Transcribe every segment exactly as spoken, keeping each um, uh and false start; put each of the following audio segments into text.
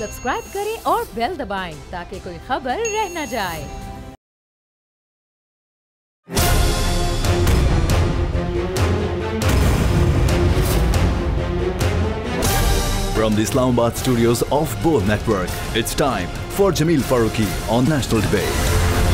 Subscribe करें और bell दबाएं ताकि कोई खबर रह न जाए। From the Islamabad studios of Bold Network, it's time for Jameel Farooqi on National Debate.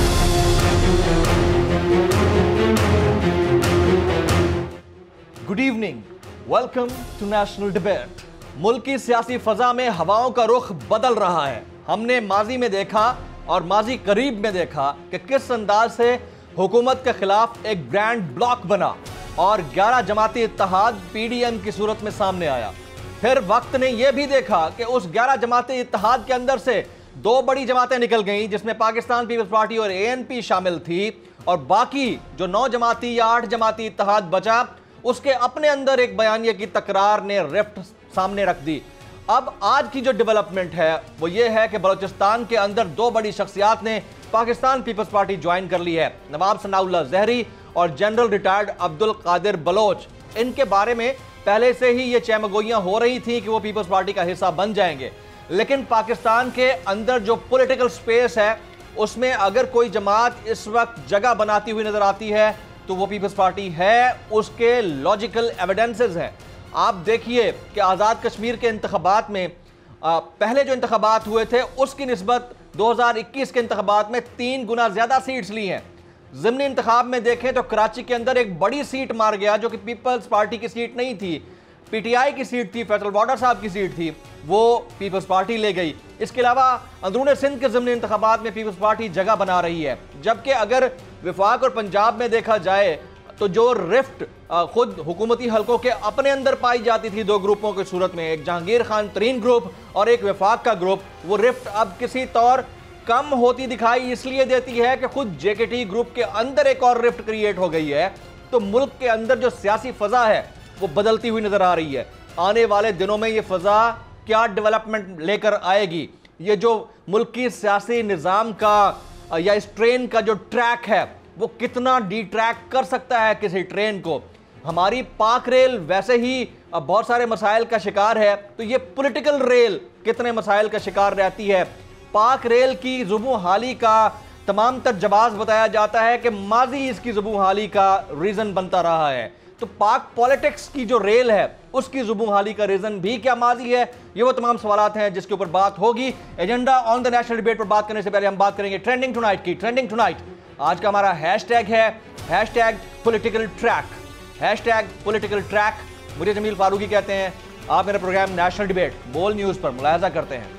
Good evening. Welcome to National Debate. मुल्क की सियासी फजा में हवाओं का रुख बदल रहा है। हमने माजी में देखा और माजी करीब में देखा कि किस अंदाज से हुकूमत के खिलाफ एक ग्रैंड ब्लॉक बना और ग्यारह जमाती इत्तेहाद पीडीएम की सूरत में सामने आया। फिर वक्त ने यह भी देखा कि उस ग्यारह जमाती इत्तेहाद के अंदर से दो बड़ी जमातें निकल गईं, जिसमें पाकिस्तान पीपल्स पार्टी और एएनपी शामिल थी, और बाकी जो नौ जमाती या आठ जमाती इत्तेहाद बचा, उसके अपने अंदर एक बयानिए की तकरार ने रिफ्ट सामने रख दी। अब आज की जो डेवलपमेंट है वो ये है कि बलूचिस्तान के अंदर दो बड़ी शख्सियात ने पाकिस्तान पीपल्स पार्टी ज्वाइन कर ली है। नवाब सनाउल्लाह जहरी और जनरल रिटायर्ड अब्दुल कादिर बलोच। इनके बारे में पहले से ही ये चहमगोइयां हो रही थी कि वो पीपल्स पार्टी का हिस्सा बन जाएंगे, लेकिन पाकिस्तान के अंदर जो पॉलिटिकल स्पेस है उसमें अगर कोई जमात इस वक्त जगह बनाती हुई नजर आती है तो वो पीपल्स पार्टी है। उसके लॉजिकल एविडेंसेस हैं। आप देखिए कि आज़ाद कश्मीर के इंतखाबात में आ, पहले जो इंतखाबात हुए थे उसकी निस्बत दो हज़ार इक्कीस के इंतखाबात में तीन गुना ज़्यादा सीट्स ली हैं। ज़िमनी इंतखाब में देखें तो कराची के अंदर एक बड़ी सीट मार गया जो कि पीपल्स पार्टी की सीट नहीं थी, पीटीआई की सीट थी, फैसल बॉर्डर साहब की सीट थी, वो पीपल्स पार्टी ले गई। इसके अलावा अंदरून सिंध के ज़िमनी इंतखाबात में पीपल्स पार्टी जगह बना रही है। जबकि अगर विफाक और पंजाब में देखा जाए तो जो रिफ्ट खुद हुकूमती हलकों के अपने अंदर पाई जाती थी दो ग्रुपों की सूरत में, एक जहांगीर खान तरीन ग्रुप और एक विफाक का ग्रुप, वो रिफ्ट अब किसी तौर कम होती दिखाई इसलिए देती है कि खुद जेकेटी ग्रुप के अंदर एक और रिफ्ट क्रिएट हो गई है। तो मुल्क के अंदर जो सियासी फजा है वो बदलती हुई नजर आ रही है। आने वाले दिनों में ये फजा क्या डेवलपमेंट लेकर आएगी, ये जो मुल्क की सियासी निज़ाम का या इस ट्रेन का जो ट्रैक है वो कितना डी ट्रैक कर सकता है किसी ट्रेन को। हमारी पाक रेल वैसे ही बहुत सारे मसाइल का शिकार है, तो ये पॉलिटिकल रेल कितने मसाइल का शिकार रहती है। पाक रेल की जुबू हाली का तमाम तर जवाब बताया जाता है कि माजी इसकी जुबू हाली का रीज़न बनता रहा है। तो पाक पॉलिटिक्स की जो रेल है उसकी जुबू हाली का रीज़न भी क्या माजी है, ये वो तमाम सवालात हैं जिसके ऊपर बात होगी। Agenda on the national debate पर बात करने से पहले हम बात करेंगे ट्रेंडिंग टुनाइट की। ट्रेंडिंग टुनाइट आज का हमारा हैशटैग है hashtag political track. Hashtag political track. मुझे जमील फारूकी कहते हैं। आप मेरा program national debate Bol news पर मुलाहिजा करते हैं।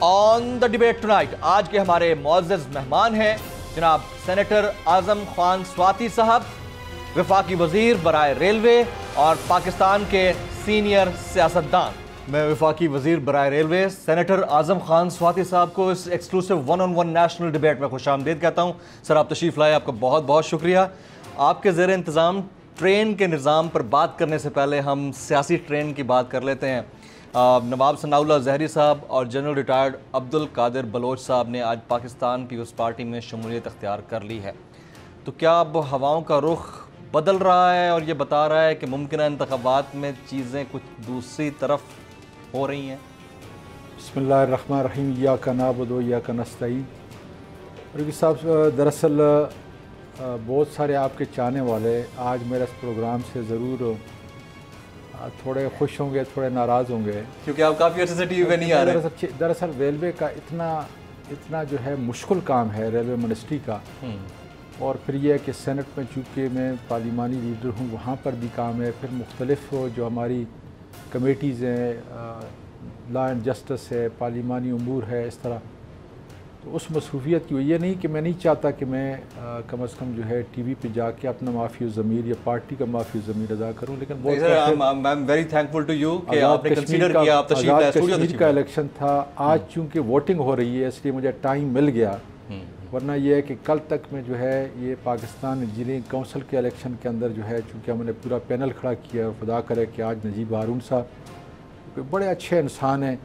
ऑन द डिबेट टुनाइट आज के हमारे मुअज़्ज़ज़ मेहमान हैं जनाब सेनेटर आज़म खान स्वाति साहब, वफाकी वजीर बराए रेलवे और पाकिस्तान के सीनियर सियासतदान। मैं वफाकी वजीर बराए रेलवे सेनेटर आज़म खान स्वाति साहब को इस exclusive one on one national debate में खुशामदीद कहता हूँ। सर, आप तशरीफ़ लाए, आपका बहुत बहुत शुक्रिया। आपके ज़ेर इंतज़ाम ट्रेन के निज़ाम पर बात करने से पहले हम सियासी ट्रेन की बात कर लेते हैं। नवाब सनाउल्लाह जहरी साहब और जनरल रिटायर्ड अब्दुल कादिर बलोच साहब ने आज पाकिस्तान पीपल्स पार्टी में शमूलियत अख्तियार कर ली है। तो क्या अब हवाओं का रुख बदल रहा है और ये बता रहा है कि मुमकिन इंतखाबात में चीज़ें कुछ दूसरी तरफ हो रही हैं? बिस्मिल्लाहिर्रहमानिर्रहीम, इय्याका नअबुदु व इय्याका नस्तईन। फारूकी साहब, दरअसल बहुत सारे आपके चाहने वाले आज मेरे इस प्रोग्राम से ज़रूर थोड़े खुश होंगे, थोड़े नाराज़ होंगे, क्योंकि आप काफ़ी अच्छे से टीवी पे नहीं आ रहे। दरअसल दरअसल रेलवे का इतना इतना जो है मुश्किल काम है रेलवे मिनिस्ट्री का, और फिर यह है कि सेनेट में चूँकि मैं पार्लिमानी लीडर हूँ वहाँ पर भी काम है, फिर मुख्तलिफ जो हमारी कमेटीज़ हैं, लॉ एंड जस्टिस है, पार्लिमानी उमूर है, इस तरह तो उस मसरूफियत की ये नहीं कि मैं नहीं चाहता कि मैं आ, कम अज़ कम जो है टीवी पे जाके अपना माफ़ी ज़मीर या पार्टी का माफ़ी ज़मीर अदा करूँ। लेकिन बहुत वेरी थैंकफुल टू यू कि आपने कंसीडर किया, आप तशरीफ लाए। कश्मीर का इलेक्शन था आज, चूँकि वोटिंग हो रही है इसलिए मुझे टाइम मिल गया, वरना यह है कि कल तक में जो है ये पाकिस्तान इंजीनियरिंग काउंसिल के इलेक्शन के अंदर जो है चूँकि हमने पूरा पैनल खड़ा किया और खुदा करे कि आज नजीब हारून साहब बड़े अच्छे इंसान हैं,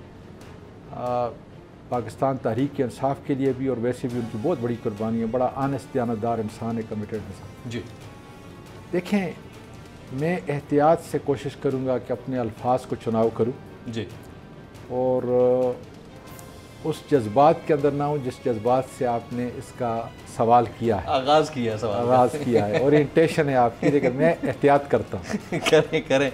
पाकिस्तान तहरीक के इंसाफ के लिए भी और वैसे भी उनकी बहुत बड़ी कुर्बानी है, बड़ा आनेस्ट दयानतदार इंसान है, कमिटेड इंसान जी। देखें, मैं एहतियात से कोशिश करूँगा कि अपने अल्फाज को चुनाव करूँ जी, और उस जज्बात के अंदर ना हूँ जिस जज्बात से आपने इसका सवाल किया है, आगाज़ किया सवाल आगाज़ किया है, ओरिएंटेशन है आपकी, लेकिन मैं एहतियात करता हूँ। करें करें।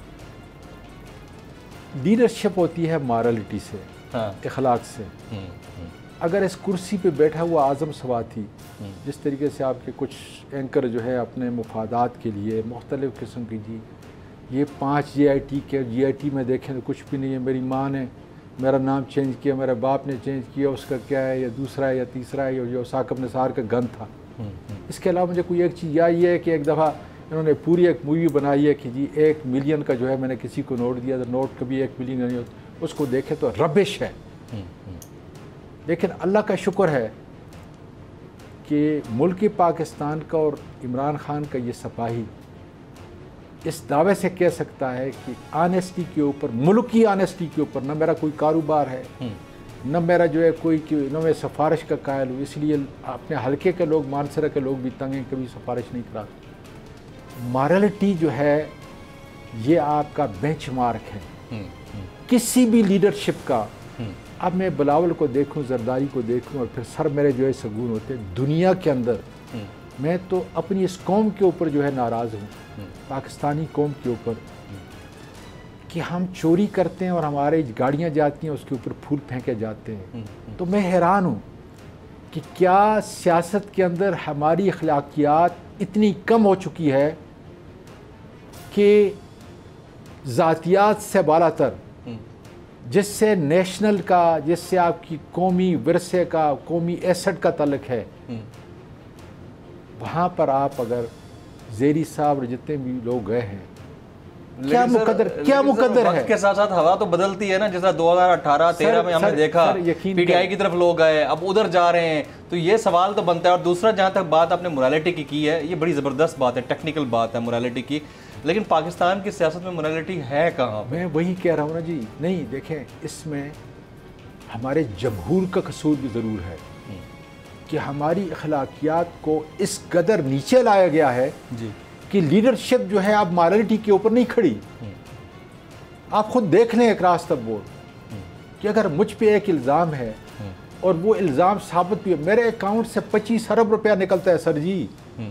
लीडरशिप होती है मॉरलिटी से, हाँ। इखलाक से। अगर इस कुर्सी पे बैठा हुआ आज़म सवाती जिस तरीके से आपके कुछ एंकर जो है अपने मुफादात के लिए मुख्तलिफ़ किस्म की, जी ये पाँच जे आई टी के जी आई टी में देखें तो कुछ भी नहीं है, मेरी माँ ने मेरा नाम चेंज किया, मेरे बाप ने चेंज किया, उसका क्या है, या दूसरा है या तीसरा है, जो साकिब निसार का गन था। इसके अलावा मुझे कोई एक चीज़ याद है कि एक दफ़ा इन्होंने पूरी एक मूवी बनाई है कि जी एक मिलियन का जो है मैंने किसी को नोट दिया, तो नोट कभी एक मिलियन नहीं होता, उसको देखे तो रबिश है। लेकिन अल्लाह का शुक्र है कि मुल्क पाकिस्तान का और इमरान खान का ये सिपाही इस दावे से कह सकता है कि ऑनेस्टी के ऊपर, मुल्क की ऑनेस्टी के ऊपर, न मेरा कोई कारोबार है, न मेरा जो है कोई, न मैं सिफारिश का कायल हूँ, इसलिए अपने हल्के के लोग, मानसरा के लोग भी तंग हैं, कभी सिफारिश नहीं कराते। मॉरलिटी जो है ये आपका बेंचमार्क है किसी भी लीडरशिप का। अब मैं बिलावल को देखूं, जरदारी को देखूं, और फिर सर मेरे जो है सगुन होते हैं दुनिया के अंदर। मैं तो अपनी इस कौम के ऊपर जो है नाराज़ हूँ, पाकिस्तानी कौम के ऊपर, कि हम चोरी करते हैं और हमारे गाड़ियाँ जाती हैं, उसके ऊपर फूल फेंके जाते हैं। तो मैं हैरान हूँ कि क्या सियासत के अंदर हमारी अखलाकियात इतनी कम हो चुकी है कि ज़ातियात से बालातर, जिससे नेशनल का, जिससे आपकी कौमी विरसे का, कौमी एसेट का तल्लुक़ है, वहाँ पर आप अगर ज़ेरी साहब और जितने भी लोग गए हैं, क्या मुकद्दर, क्या मुकद्दर है। के साथ साथ हवा तो बदलती है ना, जैसा दो हज़ार अठारह तेरह में हमने देखा पीटीआई की तरफ लोग गए, अब उधर जा रहे हैं, तो ये सवाल तो बनता है। और दूसरा, जहाँ तक बात आपने मोरालिटी की की है, ये बड़ी ज़बरदस्त बात है, टेक्निकल बात है मोरालिटी की, लेकिन पाकिस्तान की सियासत में मोरालिटी है कहाँ? मैं वही कह रहा हूँ ना जी। नहीं, देखें, इसमें हमारे जमहूर का कसूर भी ज़रूर है कि हमारी अखलाकियात को इस कदर नीचे लाया गया है जी कि लीडरशिप जो है आप मॉरलिटी के ऊपर नहीं खड़ी। आप खुद देख लें एक रास्ता बोर्ड कि अगर मुझ पे एक इल्ज़ाम है और वो इल्ज़ाम साबित भी है, मेरे अकाउंट से पच्चीस अरब रुपया निकलता है सर जी।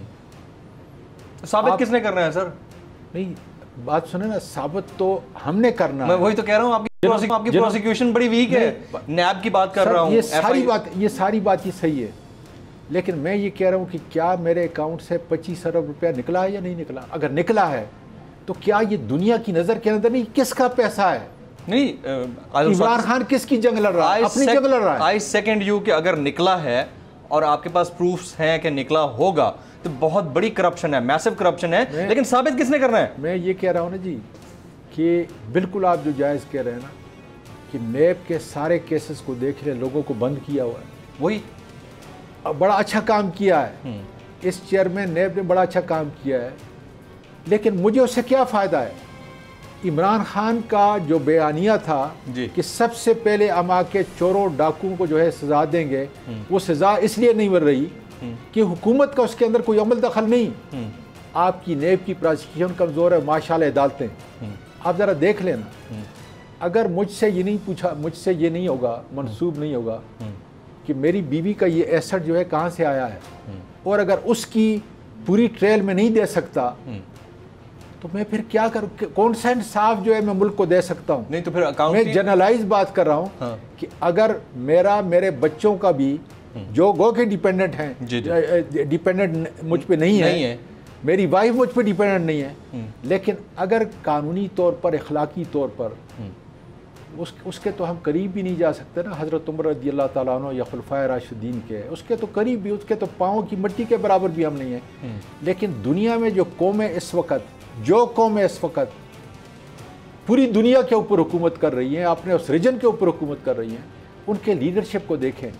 साबित किसने करना है सर? नहीं, बात सुने ना, साबित तो हमने करना। मैं वही तो कह रहा हूँ, आपकी आपकी प्रोसिक्यूशन बड़ी वीक है। नैब की बात कर रहा हूँ। ये सारी बात ये सारी बात ये सही है, लेकिन मैं ये कह रहा हूँ कि क्या मेरे अकाउंट से पच्चीस अरब रुपया निकला है या नहीं निकला? अगर निकला है तो क्या ये दुनिया की नज़र के अंदर नहीं किसका पैसा है? नहीं, इमरान खान किसकी जंग लड़ रहा है? अपनी जंग लड़ रहा है। आई सेकंड यू कि अगर निकला है और आपके पास प्रूफ्स हैं कि निकला होगा, तो बहुत बड़ी करप्शन है, मैसिव करप्शन है, लेकिन साबित किसने करना है? मैं ये कह रहा हूँ ना जी कि बिल्कुल आप जो जायज़ कह रहे हैं ना कि नैब के सारे केसेस को देख रहे लोगों को बंद किया हुआ है, वही बड़ा अच्छा काम किया है इस चेयरमैन नैब ने, बड़ा अच्छा काम किया है, लेकिन मुझे उससे क्या फ़ायदा है? इमरान खान का जो बयानिया था कि सबसे पहले हम आके चोरों डाकुओं को जो है सज़ा देंगे, वो सज़ा इसलिए नहीं मिल रही कि हुकूमत का उसके अंदर कोई अमल दखल नहीं। आपकी नैब की प्रोसिक्यूशन कमज़ोर है, माशाल्लाह अदालतें, आप ज़रा देख लेना। अगर मुझसे ये नहीं पूछा, मुझसे ये नहीं होगा, मंसूब नहीं होगा कि मेरी बीवी का ये एसेट जो है कहाँ से आया है, और अगर उसकी पूरी ट्रेल में नहीं दे सकता तो मैं फिर क्या करूँ? कौन सा इंसाफ जो है मैं मुल्क को दे सकता हूँ? नहीं तो फिर अकाउंट मैं जनरलाइज बात कर रहा हूँ। हाँ। कि अगर मेरा मेरे बच्चों का भी जो गो के डिपेंडेंट हैं, डिपेंडेंट मुझ पे नहीं, नहीं है, है, मेरी वाइफ मुझ पे डिपेंडेंट नहीं है, लेकिन अगर कानूनी तौर पर, अखलाकी तौर पर उस, उसके तो हम करीब भी नहीं जा सकते ना। हज़रत उमर रज़ी अल्लाह ताला अन्हु या खुलफाए राशिदीन के, उसके तो करीब भी, उसके तो पाँव की मिट्टी के बराबर भी हम नहीं हैं। लेकिन दुनिया में जो कौमें इस वक्त जो कौमें इस वक्त पूरी दुनिया के ऊपर हुकूमत कर रही हैं, अपने उस रीजन के ऊपर हुकूमत कर रही हैं, उनके लीडरशिप को देखें।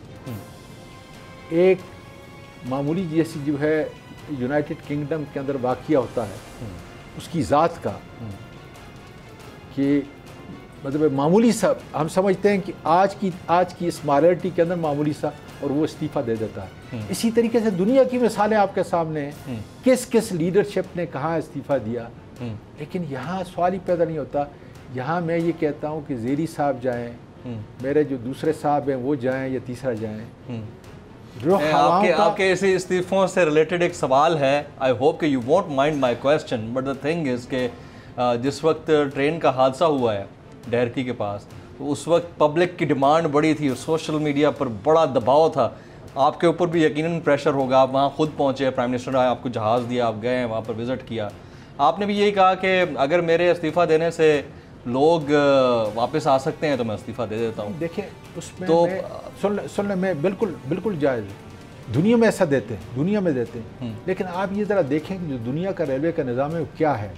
एक मामूली जैसी जो है यूनाइटेड किंगडम के अंदर वाक़या होता है उसकी ज़ात का, कि मतलब मामूली सा हम समझते हैं कि आज की आज की इस मॉरलिटी के अंदर मामूली सा, और वो इस्तीफ़ा दे देता है। इसी तरीके से दुनिया की मिसालें आपके सामने हैं, किस किस लीडरशिप ने कहाँ इस्तीफ़ा दिया, लेकिन यहाँ सवाल ही पैदा नहीं होता। यहाँ मैं ये कहता हूँ कि ज़ेरी साहब जाएँ, मेरे जो दूसरे साहब हैं वो जाएं या तीसरा जाएं। जो आपके आपके इसी इस्तीफों से रिलेटेड एक सवाल है, आई होप कि you won't mind my question, but the thing is के जिस वक्त ट्रेन का हादसा हुआ है डहरकी के पास, तो उस वक्त पब्लिक की डिमांड बड़ी थी और सोशल मीडिया पर बड़ा दबाव था। आपके ऊपर भी यकीनन प्रेशर होगा, आप वहाँ खुद पहुँचे, प्राइम मिनिस्टर ने आपको जहाज़ दिया, आप गए वहाँ पर विज़िट किया, आपने भी यही कहा कि अगर मेरे इस्तीफ़ा देने से लोग वापस आ सकते हैं तो मैं इस्तीफ़ा दे देता हूँ। देखिए उसमें तो सुन सुन मैं बिल्कुल बिल्कुल जायज़, दुनिया में ऐसा देते हैं, दुनिया में देते हैं, लेकिन आप ये ज़रा देखें कि जो दुनिया का रेलवे का निज़ाम है वो क्या है।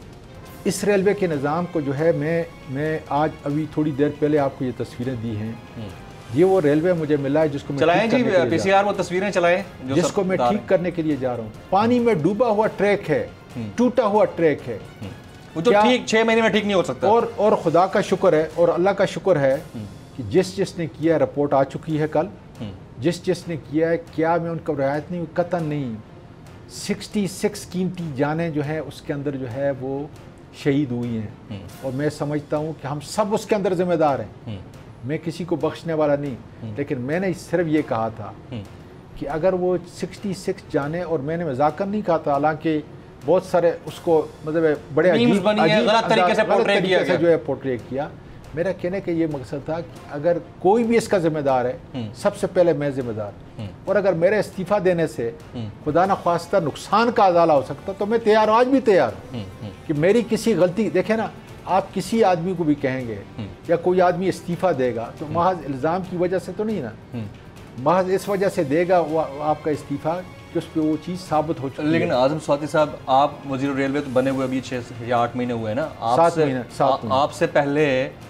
इस रेलवे के निज़ाम को जो है मैं मैं आज अभी थोड़ी देर पहले आपको ये तस्वीरें दी हैं, ये वो रेलवे मुझे मिला है जिसको मैं चलाएं जी पीसीआर, वो तस्वीरें चलाएं जो जिसको मैं ठीक करने के लिए जा रहा हूँ। पानी में डूबा हुआ ट्रैक है, टूटा हुआ ट्रैक है, वो तो ठीक छह महीने में ठीक नहीं हो सकता। और और खुदा का शुक्र है और अल्लाह का शुक्र है कि जिस जिसने किया रिपोर्ट आ चुकी है कल, जिस जिसने किया है, क्या मैं उनका रियायत नहीं, कतन नहीं, सिक्सटी सिक्स कीमती जानें जो है उसके अंदर जो है वो शहीद हुई हैं, और मैं समझता हूँ कि हम सब उसके अंदर जिम्मेदार हैं। मैं किसी को बख्शने वाला नहीं, लेकिन मैंने सिर्फ ये कहा था कि अगर वो सिक्सटी सिक्स जाने, और मैंने मजाकन नहीं कहा था, हालांकि बहुत सारे उसको मतलब बड़े अजीब गलत तरीके से पोर्ट्रे किया जो है पोर्ट्रे किया। मेरा कहने का ये मकसद था कि अगर कोई भी इसका जिम्मेदार है, सबसे पहले मैं जिम्मेदार, और अगर मेरे इस्तीफ़ा देने से खुदा न ख्वास्ता नुकसान का अजाला हो सकता तो मैं तैयार हूँ, आज भी तैयार हूँ कि मेरी किसी गलती, देखे ना आप किसी आदमी को भी कहेंगे या कोई आदमी इस्तीफ़ा देगा तो महज इल्ज़ाम की वजह से तो नहीं ना, महज इस वजह से देगा वो आपका इस्तीफ़ा कि उस पर वो चीज़ साबित हो चुकी है। लेकिन आज़म स्वाति साहब, आप वज़ीर रेलवे तो बने हुए अभी छः या आठ महीने हुए हैं ना, आपसे आपसे पहले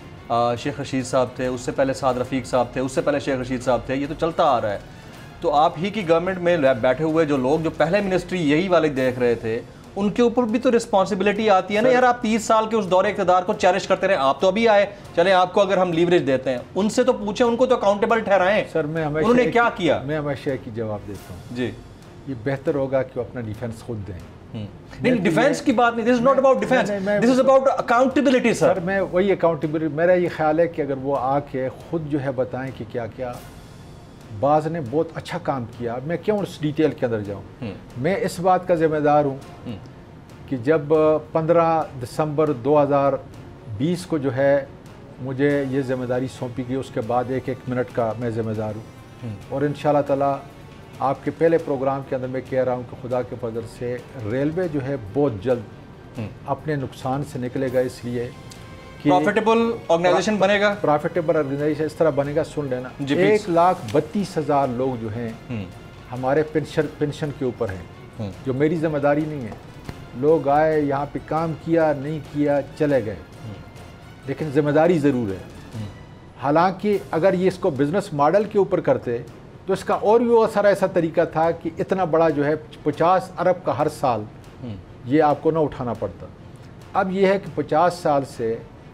शेख रशीद साहब थे, उससे पहले साद रफ़ीक साहब थे, उससे पहले शेख रशीद साहब थे, ये तो चलता आ रहा है। तो आप ही की गवर्नमेंट में बैठे हुए जो लोग जो पहले मिनिस्ट्री यही वाले देख रहे थे, उनके ऊपर भी तो रिस्पॉन्सिबिलिटी आती है ना यार। आप तीस साल के उस दौरे इक़्तिदार को चैलेंज करते रहे, आप तो अभी आए, चले आपको अगर हम लीवरेज देते हैं, उनसे तो पूछे, उनको तो अकाउंटेबल ठहराएं। सर मैं हमेशा उन्होंने क्या किया? मैं हमेशा की जवाब देता हूँ जी, ये बेहतर होगा कि वो अपना डिफेंस खुद दें। नहीं, डिफेंस की बात नहीं, this is not about defence, this is about accountability. Sir मैं वही अकाउंटेबिलिटी, मेरा ये ख्याल है कि अगर वो आके खुद जो है बताएं कि क्या क्या, बाज़ ने बहुत अच्छा काम किया, मैं क्यों उस डिटेल के अंदर जाऊँ। मैं इस बात का ज़िम्मेदार हूँ कि जब पंद्रह दिसंबर दो हज़ार बीस को जो है मुझे ये ज़िम्मेदारी सौंपी गई, उसके बाद एक एक मिनट का मैं ज़िम्मेदार हूँ, और इंशाल्लाह ताला आपके पहले प्रोग्राम के अंदर मैं कह रहा हूँ कि खुदा के फजल से रेलवे जो है बहुत जल्द अपने नुकसान से निकलेगा, इसलिए कि प्रॉफिटेबल ऑर्गेनाइजेशन बनेगा। प्रॉफिटेबल ऑर्गेनाइजेशन इस तरह बनेगा, सुन लेना, एक लाख बत्तीस हज़ार लोग जो हैं हमारे पेंशन पेंशन के ऊपर हैं, जो मेरी जिम्मेदारी नहीं है। लोग आए यहाँ पे काम किया, नहीं किया, चले गए, लेकिन जिम्मेदारी ज़रूर है। हालांकि अगर ये इसको बिज़नेस मॉडल के ऊपर करते तो इसका और भी बहुत सारा ऐसा तरीका था कि इतना बड़ा जो है पचास अरब का हर साल ये आपको ना उठाना पड़ता। अब ये है कि पचास साल से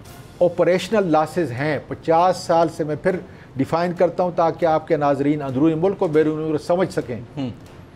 ऑपरेशनल लॉसेस हैं, पचास साल से, मैं फिर डिफ़ाइन करता हूँ ताकि आपके नाजरीन अंदरूनी मुल्क और बैरूनी मुल्क समझ सकें।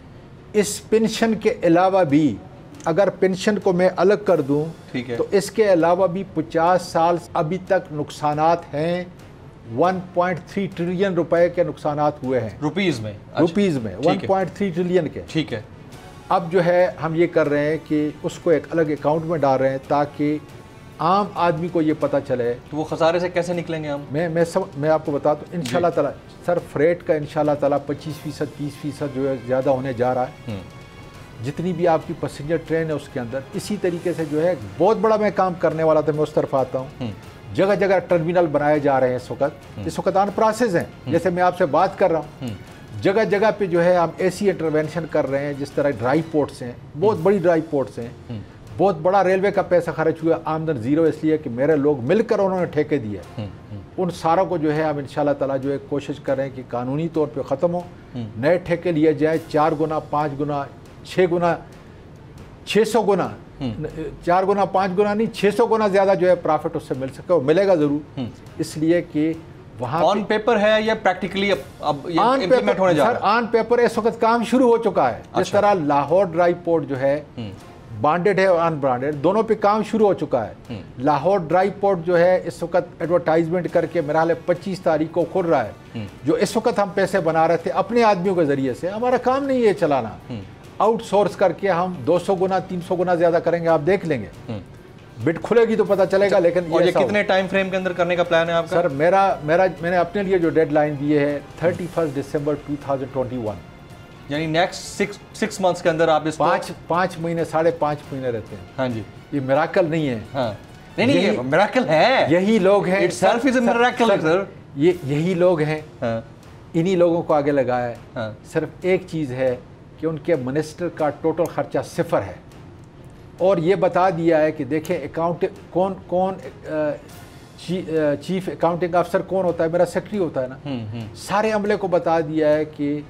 इस पेंशन के अलावा भी अगर पेंशन को मैं अलग कर दूं तो इसके अलावा भी पचास साल अभी तक नुकसानात हैं, एक पॉइंट तीन ट्रिलियन रुपए के नुकसानात हुए हैं रुपीस में, रुपीस में एक पॉइंट तीन ट्रिलियन के। ठीक है, अब जो है हम ये कर रहे हैं कि उसको एक अलग अकाउंट में डाल रहे हैं ताकि आम आदमी को ये पता चले। तो वो खसारे से कैसे निकलेंगे हम? मैं मैं सब मैं आपको बता दूँ इंशाल्लाह ताला सर, फ्रेट का इंशाल्लाह ताला पच्चीस फीसद तीस फीसद जो है ज़्यादा होने जा रहा है। जितनी भी आपकी पैसेंजर ट्रेन है उसके अंदर इसी तरीके से जो है बहुत बड़ा मैं काम करने वाला था, मैं उस तरफ आता हूँ। जगह जगह टर्मिनल बनाए जा रहे हैं इस वक्त, इस वक्त ऑन प्रोसेस हैं, जैसे मैं आपसे बात कर रहा हूँ। जगह जगह पे जो है हम ऐसी इंटरवेंशन कर रहे हैं, जिस तरह ड्राई पोर्ट्स हैं, बहुत बड़ी ड्राई पोर्ट्स हैं, बहुत बड़ा रेलवे का पैसा खर्च हुआ, आमदन जीरो इसलिए कि मेरे लोग मिलकर उन्होंने ठेके दिए। उन सारों को जो है हम इंशाल्लाह ताला जो है कोशिश कर रहे हैं कि कानूनी तौर पे ख़त्म हो, नए ठेके लिए जाए, चार गुना पाँच गुना छः गुना छः सौ गुना, चार गुना पाँच गुना नहीं, छः सौ गुना ज़्यादा जो है प्रॉफिट उससे मिल सके, वो मिलेगा ज़रूर। इसलिए कि वहाँ ऑन पेपर है या प्रैक्टिकली अब ये इम्प्लीमेंट होने जा रहा है? ऑन पेपर इस वक्त काम शुरू हो चुका है। जिस तरह लाहौर ड्राई पोर्ट जो है बांडेड है और अनब्रांडेड, दोनों पे काम शुरू हो चुका है। लाहौर ड्राई पोर्ट जो है इस वक्त एडवर्टाइजमेंट करके मेरा हाल पच्चीस तारीख को खुल रहा है। जो इस वक्त हम पैसे बना रहे थे अपने आदमियों के जरिए से, हमारा काम नहीं है चलाना, आउटसोर्स करके हम दो सौ गुना तीन सौ गुना ज्यादा करेंगे, आप देख लेंगे, बिड खुलेगी तो पता चलेगा। लेकिन और ये कितने टाइम फ्रेम के अंदर करने का प्लान है आपका? सर मेरा मेरा मैंने अपने लिए जो डेडलाइन दी है thirty first December two thousand twenty one, यानी नेक्स्ट सिक्स सिक्स मंथ्स के अंदर आप इसको पाँच पाँच महीने साढ़े पाँच महीने रहते हैं। हाँ जी, ये मिराकल नहीं है। हाँ नहीं नहीं, ये मिराकल है, यही लोग हैं, itself is a miracle sir. ये यही लोग हैं, हाँ, इन्हीं लोगों को आगे लगाया है। हाँ, सिर्फ एक चीज़ है कि उनके मिनिस्टर का टोटल खर्चा सिफर है, और ये बता दिया है कि देखें अकाउंट कौन कौन ची, चीफ अकाउंटिंग अफसर कौन होता है, मेरा सेक्रेटरी होता है ना, सारे अमले को बता दिया है कि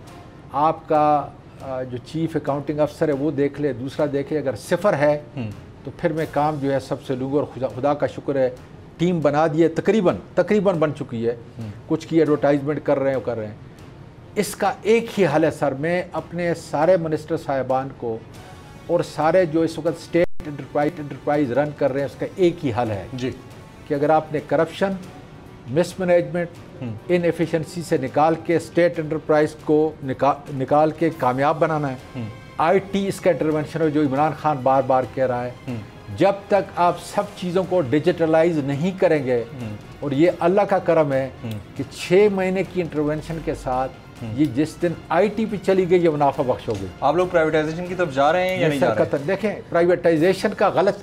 आपका जो चीफ अकाउंटिंग अफसर है वो देख ले, दूसरा देखे, अगर सिफर है तो फिर मैं काम जो है सबसे लूँगा। और खुदा खुदा का शुक्र है टीम बना दी है, तकरीबन तकरीबन बन चुकी है, कुछ की एडवर्टाइजमेंट कर रहे हैं कर रहे हैं। इसका एक ही हल है सर, मैं अपने सारे मिनिस्टर साहिबान को और सारे जो इस वक्त स्टेट एंटरप्राइज एंटरप्राइज रन कर रहे हैं उसका एक ही हल है जी, कि अगर आपने करप्शन, मिसमैनेजमेंट, इनएफिशिएंसी से निकाल के स्टेट एंटरप्राइज को निकाल निकाल के कामयाब बनाना है, आईटी इसका इंटरवेंशन है जो इमरान खान बार बार कह रहा है, जब तक आप सब चीज़ों को डिजिटलाइज नहीं करेंगे, और ये अल्लाह का करम है कि छः महीने की इंटरवेंशन के साथ ये जिस दिन आईटी पे चली गई ये मुनाफा बख्श हो गई। आप लोग प्राइवेटाइजेशन की तरफ जा रहे हैं या नहीं जा रहे हैं? देखें प्राइवेटाइजेशन का गलत,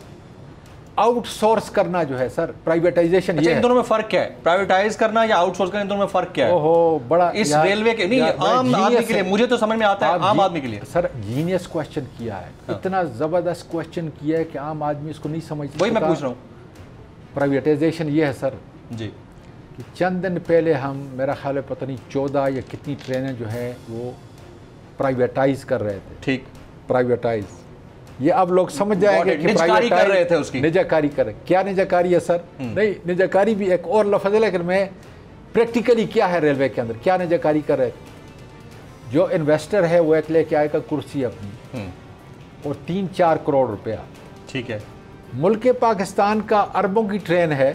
आउटसोर्स करना जो है सर, प्राइवेटाइजेशन अच्छा, ये इन दोनों में फर्क क्या है? प्राइवेटाइज करना या आउटसोर्स करना, इन दोनों में फर्क क्या है? ओहो बड़ा इस रेलवे के नहीं, आम आदमी के लिए मुझे तो समझ में आता है, आम आदमी के लिए सर जीनियस क्वेश्चन किया है, इतना जबरदस्त क्वेश्चन किया है कि आम आदमी इसको नहीं समझ। वही मैं पूछ रहा हूँ। प्राइवेटाइजेशन ये है सर जी कि चंद दिन पहले हम, मेरा ख्याल है पता नहीं चौदह या कितनी ट्रेनें जो है वो प्राइवेटाइज कर रहे थे। ठीक, प्राइवेटाइज, ये अब लोग समझ जाएंगे कि निजकारी कर रहे थे उसकी, निजाकारी कर रहे। क्या निजाकारी है सर? नहीं, निजाकारी भी एक और लफ्ज़ है, लेकिन मैं प्रैक्टिकली क्या है रेलवे के अंदर क्या निजाकारी कर रहे थे। जो इन्वेस्टर है वो एक लेके आएगा कुर्सी अपनी और तीन चार करोड़ रुपया, ठीक है, मुल्क पाकिस्तान का अरबों की ट्रेन है,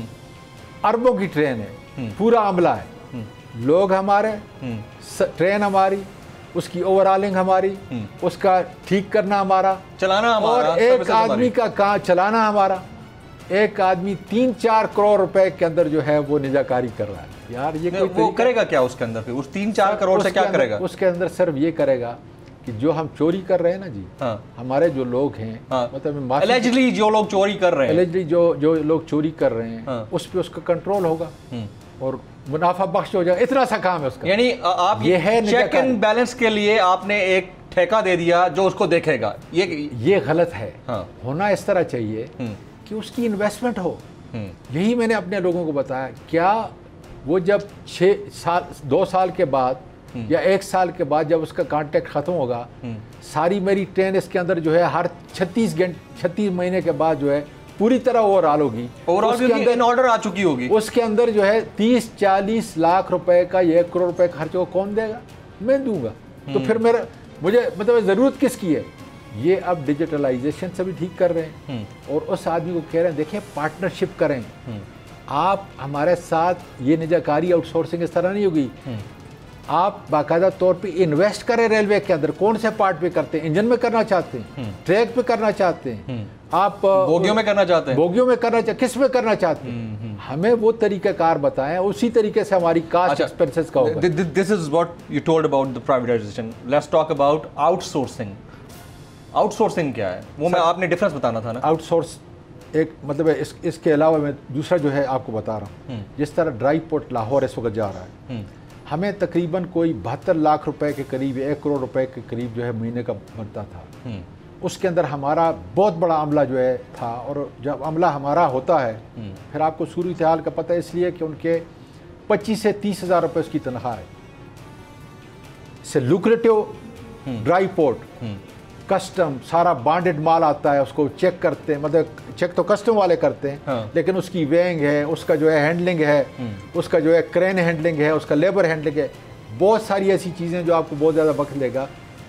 अरबों की ट्रेन है, पूरा अमला है, लोग हमारे, ट्रेन हमारी, उसकी ओवरऑलिंग हमारी, उसका ठीक करना हमारा, चलाना हमारा, और एक आदमी का काम चलाना हमारा। एक आदमी तीन चार करोड़ रुपए के अंदर जो है वो निजाकारी कर रहा है। यार ये कोई वो करेगा क्या उसके अंदर? फिर उस तीन चार करोड़ से क्या करेगा? उसके अंदर सिर्फ ये करेगा कि जो हम चोरी कर रहे हैं ना जी, हाँ, हमारे जो लोग हैं, हाँ, मतलब एलिजिडली जो लोग चोरी कर रहे हैं, एलिजिडली जो जो लोग चोरी कर रहे हैं, हाँ, उस पे उसका कंट्रोल होगा और मुनाफा बख्श हो जाएगा। इतना सा काम है उसका। यानी आप ये है चेक एंड बैलेंस के लिए आपने एक ठेका दे दिया जो उसको देखेगा, ये ये गलत है। हाँ, होना इस तरह चाहिए कि उसकी इन्वेस्टमेंट हो। यही मैंने अपने लोगों को बताया। क्या वो जब छः साल दो साल के बाद या एक साल के बाद जब उसका कॉन्ट्रैक्ट ख़त्म होगा, सारी मेरी ट्रेन इसके अंदर जो है हर छत्तीस घंटे छत्तीस महीने के बाद जो है पूरी तरह ओवरऑल होगी, ओवरऑल के अंदर ऑर्डर आ चुकी होगी, उसके अंदर जो है तीस चालीस लाख रुपए का या एक करोड़ रुपए खर्च को कौन देगा? मैं दूंगा। तो फिर मेरा मुझे मतलब ज़रूरत किसकी है? ये अब डिजिटलाइजेशन से भी ठीक कर रहे हैं और उस आदमी को कह रहे हैं देखिए पार्टनरशिप करें, आप हमारे साथ, ये निजाकारी आउटसोर्सिंग इस तरह नहीं होगी, आप बाकायदा तौर पे इन्वेस्ट करें रेलवे के अंदर। कौन से पार्ट पे करते हैं? इंजन में करना चाहते हैं, ट्रैक पे करना चाहते हैं, आप बोगियों में करना चाहते हैं, बोगियों में करना चाहते, किस में करना चाहते हैं? हमें वो तरीकाकार बताएं, उसी तरीके से हमारी कास्ट एक्सपेंसेस का होगा। This is what you told about the privatisation. Let's talk about outsourcing. Outsourcing क्या है वो मैं आपने डिफरेंस बताना था ना। आउटसोर्स एक मतलब है, इस, इसके अलावा मैं दूसरा जो है आपको बता रहा हूँ। जिस तरह ड्राई पोर्ट लाहौर इस वक्त जा रहा है, हमें तकरीबन कोई बहत्तर लाख रुपए के करीब, एक करोड़ रुपए के करीब जो है महीने का बनता था। उसके अंदर हमारा बहुत बड़ा अमला जो है था, और जब अमला हमारा होता है फिर आपको सूरत हाल का पता है, इसलिए कि उनके पच्चीस से तीस हज़ार रुपये उसकी तनख्वाह है। से लुक्रेटिव ड्राई पोर्ट, कस्टम, सारा बांडेड माल आता है, उसको चेक करते हैं, मतलब चेक तो कस्टम वाले करते हैं, हाँ, लेकिन उसकी वेइंग है, उसका जो है हैंडलिंग है, उसका जो है क्रेन हैंडलिंग है, उसका लेबर हैंडलिंग है, बहुत सारी ऐसी चीज़ें जो आपको बहुत ज़्यादा वक्त लेगा।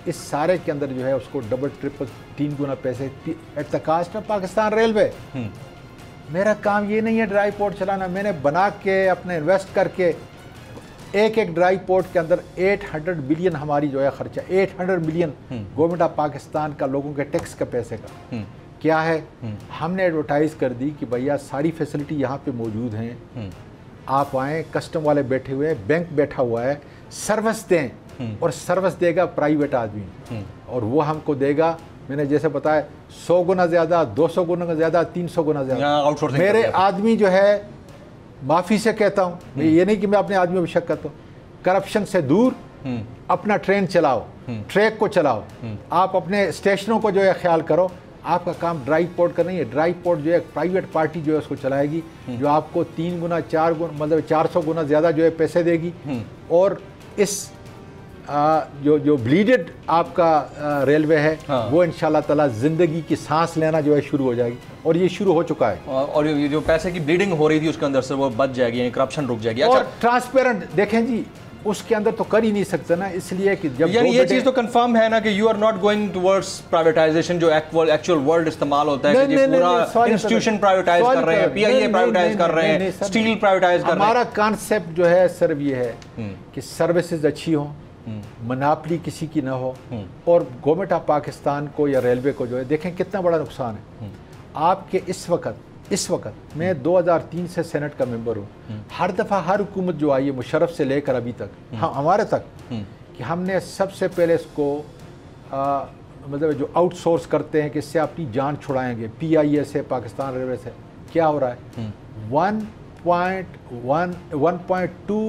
इस सारे के अंदर जो है उसको डबल ट्रिपल तीन गुना पैसे at the cost of Pakistan railway. मेरा काम ये नहीं है ड्राई पोर्ट चलाना, मैंने बना के अपने इन्वेस्ट करके एक एक ड्राई पोर्ट के अंदर आठ सौ बिलियन हमारी जो है खर्चा, आठ सौ बिलियन गवर्नमेंट ऑफ पाकिस्तान का लोगों के टैक्स के पैसे का क्या है। हमने एडवर्टाइज कर दी कि भैया सारी फैसिलिटी यहाँ पे मौजूद हैं, आप आएँ, कस्टम वाले बैठे हुए हैं, बैंक बैठा हुआ है, सर्विस दें और सर्विस देगा प्राइवेट आदमी और वो हमको देगा, मैंने जैसे बताया सौ गुना ज़्यादा, दो सौ गुना ज़्यादा, तीन सौ गुना ज़्यादा। मेरे आदमी जो है, माफ़ी से कहता हूँ, ये नहीं कि मैं अपने आदमियों पर शक करता हूँ, करप्शन से दूर अपना ट्रेन चलाओ, ट्रैक को चलाओ, आप अपने स्टेशनों को जो है ख्याल करो। आपका काम ड्राई पोर्ट का नहीं है, ड्राई पोर्ट जो है प्राइवेट पार्टी जो है उसको चलाएगी, जो आपको तीन गुना चार गुना मतलब चार सौ गुना ज़्यादा जो है पैसे देगी। और इस आ, जो जो ब्लीडेड आपका आ, रेलवे है, हाँ। वो इंशाल्लाह ताला ज़िंदगी की सांस लेना जो है शुरू हो जाएगी और ये शुरू हो चुका है। और ये जो पैसे की ब्लीडिंग हो रही थी उसके अंदर से वो बच जाएगी, यानी करप्शन रुक जाएगी। और अच्छा। ट्रांसपेरेंट देखें जी, उसके अंदर तो कर ही नहीं सकते ना, इसलिए कि जब यानी ये चीज़ तो कंफर्म है ना कि you are not going towards privatisation, जो एक्चुअल वर्ड इस्तेमाल होता है कि पूरा इंस्टीट्यूशन प्राइवेटाइज कर रहे हैं, पीआईए प्राइवेटाइज कर रहे हैं, स्टील प्राइवेटाइज कर रहे हैं। हमारा कॉन्सेप्ट जो है सिर्फ ये है कि सर्विसेज अच्छी हों, मनापली किसी की ना हो, और गवर्नमेंट ऑफ पाकिस्तान को या रेलवे को जो है, देखें कितना बड़ा नुकसान है आपके इस वक्त इस वक्त मैं दो हज़ार तीन से सेनेट का मेंबर हूँ, हर दफ़ा हर हुकूमत जो आई है मुशर्रफ से लेकर अभी तक, हाँ हमारे तक, कि हमने सबसे पहले इसको आ, मतलब जो आउटसोर्स करते हैं कि इससे अपनी जान छुड़ाएंगे, पी आई ए से, पाकिस्तान रेलवे से, क्या हो रहा है, one point one one point two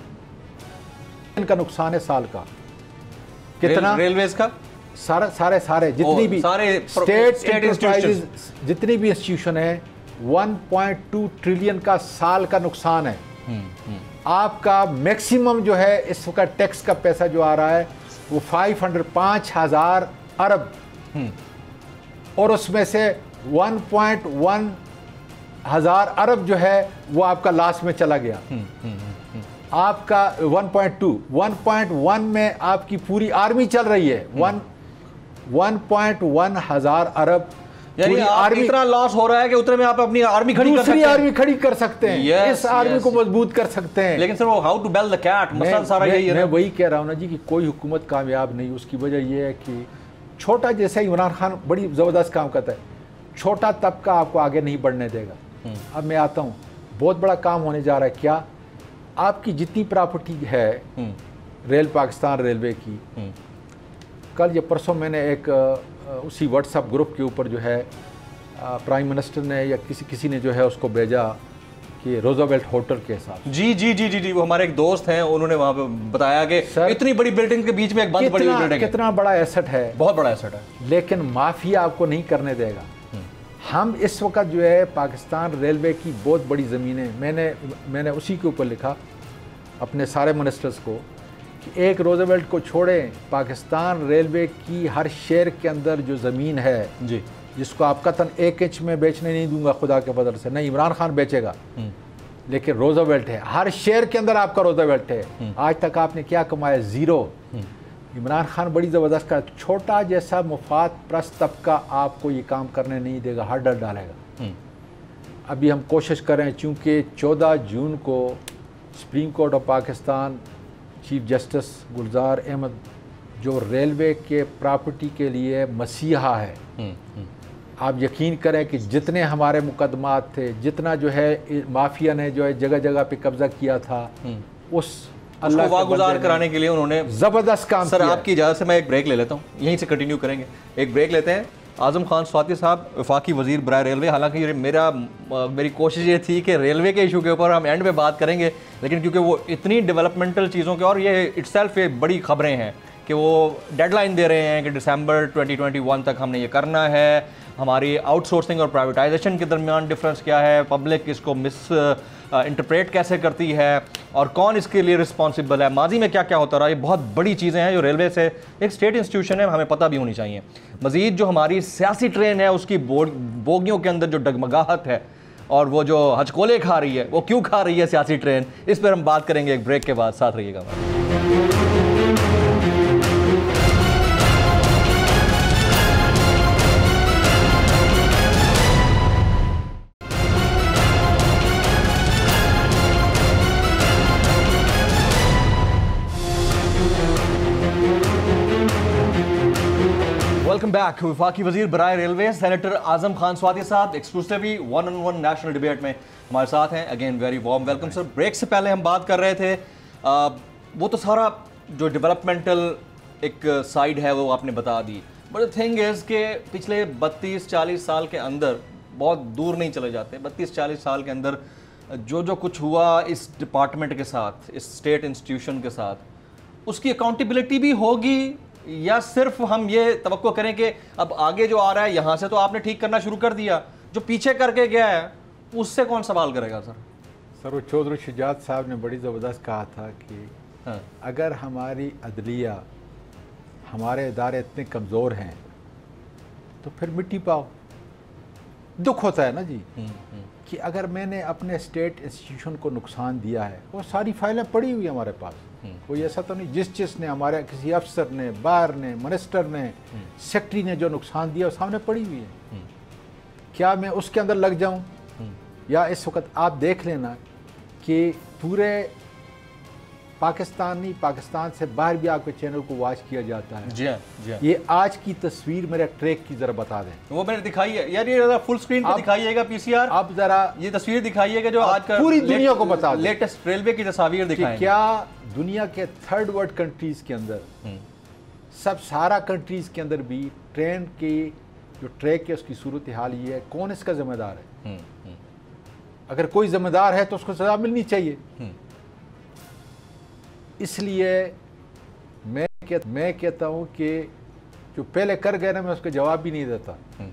का नुकसान है साल का। कितना रेलवेज का? सारे सारे सारे जितनी भी सारे स्टेट एंटरप्राइजेज जितनी भी इंस्टीट्यूशन है, वन पॉइंट टू ट्रिलियन का साल का नुकसान है। आपका मैक्सिमम जो है इस वक्त टैक्स का पैसा जो आ रहा है वो फाइव हंड्रेड पाँच हजार अरब, और उसमें से वन पॉइंट वन हजार अरब जो है वो आपका लास्ट में चला गया। आपका one point two one point one में आपकी पूरी आर्मी चल रही है, वन वन पॉइंट वन हजार अरब यानी आर्मी इतना लॉस हो रहा है कि उतने में आप अपनी आर्मी खड़ी कर सकते हैं, आर्मी खड़ी कर सकते हैं, yes, इस आर्मी yes, को मजबूत कर सकते हैं। लेकिन सर वो how to bell the cat मसला सारा यही है। मैं वही कह रहा हूँ ना जी कि कोई हुकूमत कामयाब नहीं, उसकी वजह यह है कि छोटा, जैसे इमरान खान बड़ी ज़बरदस्त काम करता है, छोटा तबका आपको आगे नहीं बढ़ने देगा। अब मैं आता हूँ, बहुत बड़ा काम होने जा रहा है। क्या? आपकी जितनी प्रॉपर्टी है रेल पाकिस्तान रेलवे की, कल या परसों मैंने एक उसी व्हाट्सएप ग्रुप के ऊपर जो है प्राइम मिनिस्टर ने या किसी किसी ने जो है उसको भेजा कि रोजावेल्ट होटल के साथ। जी जी जी जी जी वो हमारे एक दोस्त हैं, उन्होंने वहाँ पे बताया कि इतनी बड़ी बिल्डिंग के बीच में एक बंद पड़ी हुई बिल्डिंग है। कितना बड़ा एसेट है, बहुत बड़ा एसेट है, लेकिन माफिया आपको नहीं करने देगा। हम इस वक्त जो है पाकिस्तान रेलवे की बहुत बड़ी ज़मीनें, मैंने मैंने उसी के ऊपर लिखा अपने सारे मिनिस्टर्स को कि एक रोज़वेल्ट को छोड़ें, पाकिस्तान रेलवे की हर शहर के अंदर जो ज़मीन है जी, जिसको आप कतन एक इंच में बेचने नहीं दूंगा खुदा के फजल से, नहीं इमरान खान बेचेगा, लेकिन रोज़वेल्ट है, हर शहर के अंदर आपका रोज़वेल्ट है। आज तक आपने क्या कमाया? ज़ीरो। इमरान खान बड़ी ज़बरदस्त का, छोटा जैसा मुफाद प्रस्त तबका आपको ये काम करने नहीं देगा, हर डर डालेगा। अभी हम कोशिश करें, चूँकि चौदह जून को supreme court of Pakistan chief justice Gulzar Ahmed जो रेलवे के प्रॉपर्टी के लिए मसीहा है, आप यकीन करें कि जितने हमारे मुकदमात थे, जितना जो है माफिया ने जो है जगह जगह पे कब्जा किया था, उस अल्लाह को वागुजार कराने के लिए उन्होंने ज़बरदस्त काम सर किया। आपकी इजाज़त से मैं एक ब्रेक ले लेता हूँ, यहीं से कंटिन्यू करेंगे। एक ब्रेक लेते हैं। आज़म खान स्वाति साहब वफाकी वज़ीर बराए रेलवे, हालांकि मेरा मेरी कोशिश ये थी कि रेलवे के इशू के ऊपर हम एंड में बात करेंगे, लेकिन क्योंकि वो इतनी डेवलपमेंटल चीज़ों के, और ये इट्सेल्फ ये बड़ी खबरें हैं कि वो डेडलाइन दे रहे हैं कि दिसंबर ट्वेंटी ट्वेंटी वन तक हमने ये करना है, हमारी आउटसोर्सिंग और प्राइवेटाइजेशन के दरमियान डिफरेंस क्या है, पब्लिक इसको मिस इंटरप्रेट कैसे करती है और कौन इसके लिए रिस्पॉन्सिबल है, माजी में क्या क्या होता रहा, ये बहुत बड़ी चीज़ें हैं जो रेलवे से एक स्टेट इंस्टीट्यूशन है, हमें पता भी होनी चाहिए। मज़ीद जो हमारी सियासी ट्रेन है उसकी बोगियों के अंदर जो डगमगाहट है और वो जो हचकोले खा रही है, वो क्यों खा रही है सियासी ट्रेन, इस पर हम बात करेंगे एक ब्रेक के बाद। साथ रहिएगा। Welcome back. वफाकी वजीर बराए रेलवे सेनेटर आजम खान स्वाति साहब exclusively one on one national debate में हमारे साथ हैं। Again very warm welcome sir. Break से पहले हम बात कर रहे थे आ, वो तो सारा जो डेवलपमेंटल एक साइड है वो आपने बता दी, बट द थिंग इज़ के पिछले बत्तीस चालीस साल के अंदर, बहुत दूर नहीं चले जाते, बत्तीस चालीस साल के अंदर जो जो कुछ हुआ इस डिपार्टमेंट के साथ, इस स्टेट इंस्टीट्यूशन के साथ, उसकी अकाउंटेबिलिटी भी होगी या सिर्फ हम ये तवक्को करें कि अब आगे जो आ रहा है यहाँ से तो आपने ठीक करना शुरू कर दिया, जो पीछे करके गया है उससे कौन सवाल करेगा सर? सर वो चौधरी शुजात साहब ने बड़ी ज़बरदस्त कहा था कि हाँ। अगर हमारी अदलिया, हमारे इदारे इतने कमज़ोर हैं तो फिर मिट्टी पाओ। दुख होता है ना जी कि अगर मैंने अपने स्टेट इंस्टीट्यूशन को नुकसान दिया है, वो सारी फाइलें पड़ी हुई हमारे पास, कोई ऐसा तो नहीं जिस जिसने हमारे किसी अफसर ने, बार ने, मिनिस्टर ने, सेक्रेटरी ने जो नुकसान दिया वो सामने पड़ी हुई है। क्या मैं उसके अंदर लग जाऊं? या इस वक्त आप देख लेना कि पूरे पाकिस्तान नहीं, पाकिस्तान से बाहर भी आपके चैनल को वॉच किया जाता है। जी हाँ, जी हाँ। ये आज की तस्वीर मेरे ट्रैक की जरा बता दें। वो मैंने दिखाई है यार, ये फुल स्क्रीन पे दिखाइएगा पीसीआर। आप जरा ये तस्वीर दिखाइएगा जो आज का पूरी दुनिया को बता दें, लेटेस्ट रेलवे की तस्वीर दिखाएं। क्या दुनिया के थर्ड वर्ल्ड कंट्रीज के अंदर, सब सारा कंट्रीज के अंदर भी ट्रेन की जो ट्रैक है उसकी सूरत हाल ये है, कौन इसका जिम्मेदार है? अगर कोई जिम्मेदार है तो उसको सजा मिलनी चाहिए। इसलिए मैं कह, मैं कहता हूं कि जो पहले कर गए ना, मैं उसका जवाब भी नहीं देता।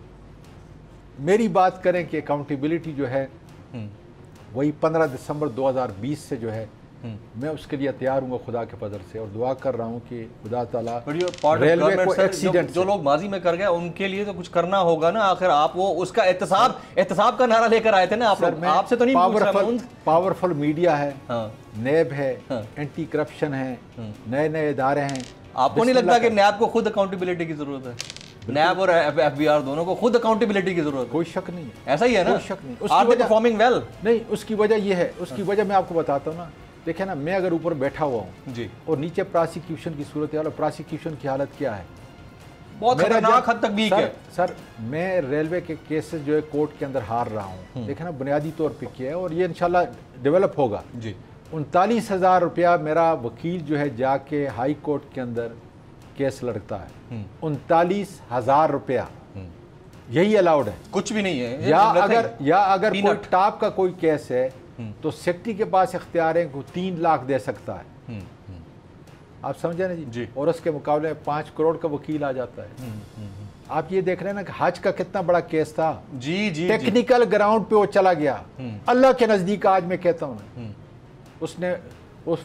मेरी बात करें कि अकाउंटेबिलिटी जो है वही पंद्रह दिसंबर दो हज़ार बीस से जो है मैं उसके लिए तैयार हूँ खुदा के फजल से, और दुआ कर रहा हूँ कि खुदा ताला रेलवे को एक्सीडेंट, जो लोग माजी में कर गए उनके लिए तो कुछ करना होगा ना। आखिर आप वो उसका एहतसाब एहतसाब का नारा लेकर आए थे ना आप लोग, आपसे तो नहीं पावरफुल पावरफुल मीडिया है, हाँ। नैब है, हाँ। एंटी करप्शन है, नए नए इदारे हैं। आपको नहीं लगता कि नैब को खुद अकाउंटेबिलिटी की जरूरत है? नैब और एफबीआर दोनों को खुद अकाउंटेबिलिटी की जरूरत है। कोई शक नहीं है, ऐसा ही है ना? कोई शक नहीं। उसकी परफॉर्मिंग वेल नहीं, उसकी वजह यह है, उसकी वजह मैं आपको बताता हूँ ना। देखे ना, मैं अगर ऊपर बैठा हुआ हूँ जी और नीचे प्रोसिक्यूशन की सूरत है, और प्रोसिक्यूशन की हालत क्या है, बहुत खतरनाक हद तक भी है सर। मैं रेलवे के केसेस जो है कोर्ट के अंदर हार रहा हूँ, देखे ना, बुनियादी तौर पे किया है और ये इंशाल्लाह डेवलप होगा जी। उनतालीस हज़ार रुपया मेरा वकील जो है जाके हाई कोर्ट के अंदर केस लड़ता है, उनतालीस हज़ार रुपया, यही अलाउड है, कुछ भी नहीं है। या अगर या अगर कोई टॉप का कोई केस है तो सेक्रेटरी के पास इख्तियार है को तीन लाख दे सकता है, आप समझे ना जी, जी। और उसके मुकाबले पाँच करोड़ का वकील आ जाता है। आप ये देख रहे हैं ना कि हज का कितना बड़ा केस था जी जी, टेक्निकल ग्राउंड पे वो चला गया, अल्लाह के नज़दीक आज मैं कहता हूँ, उसने उस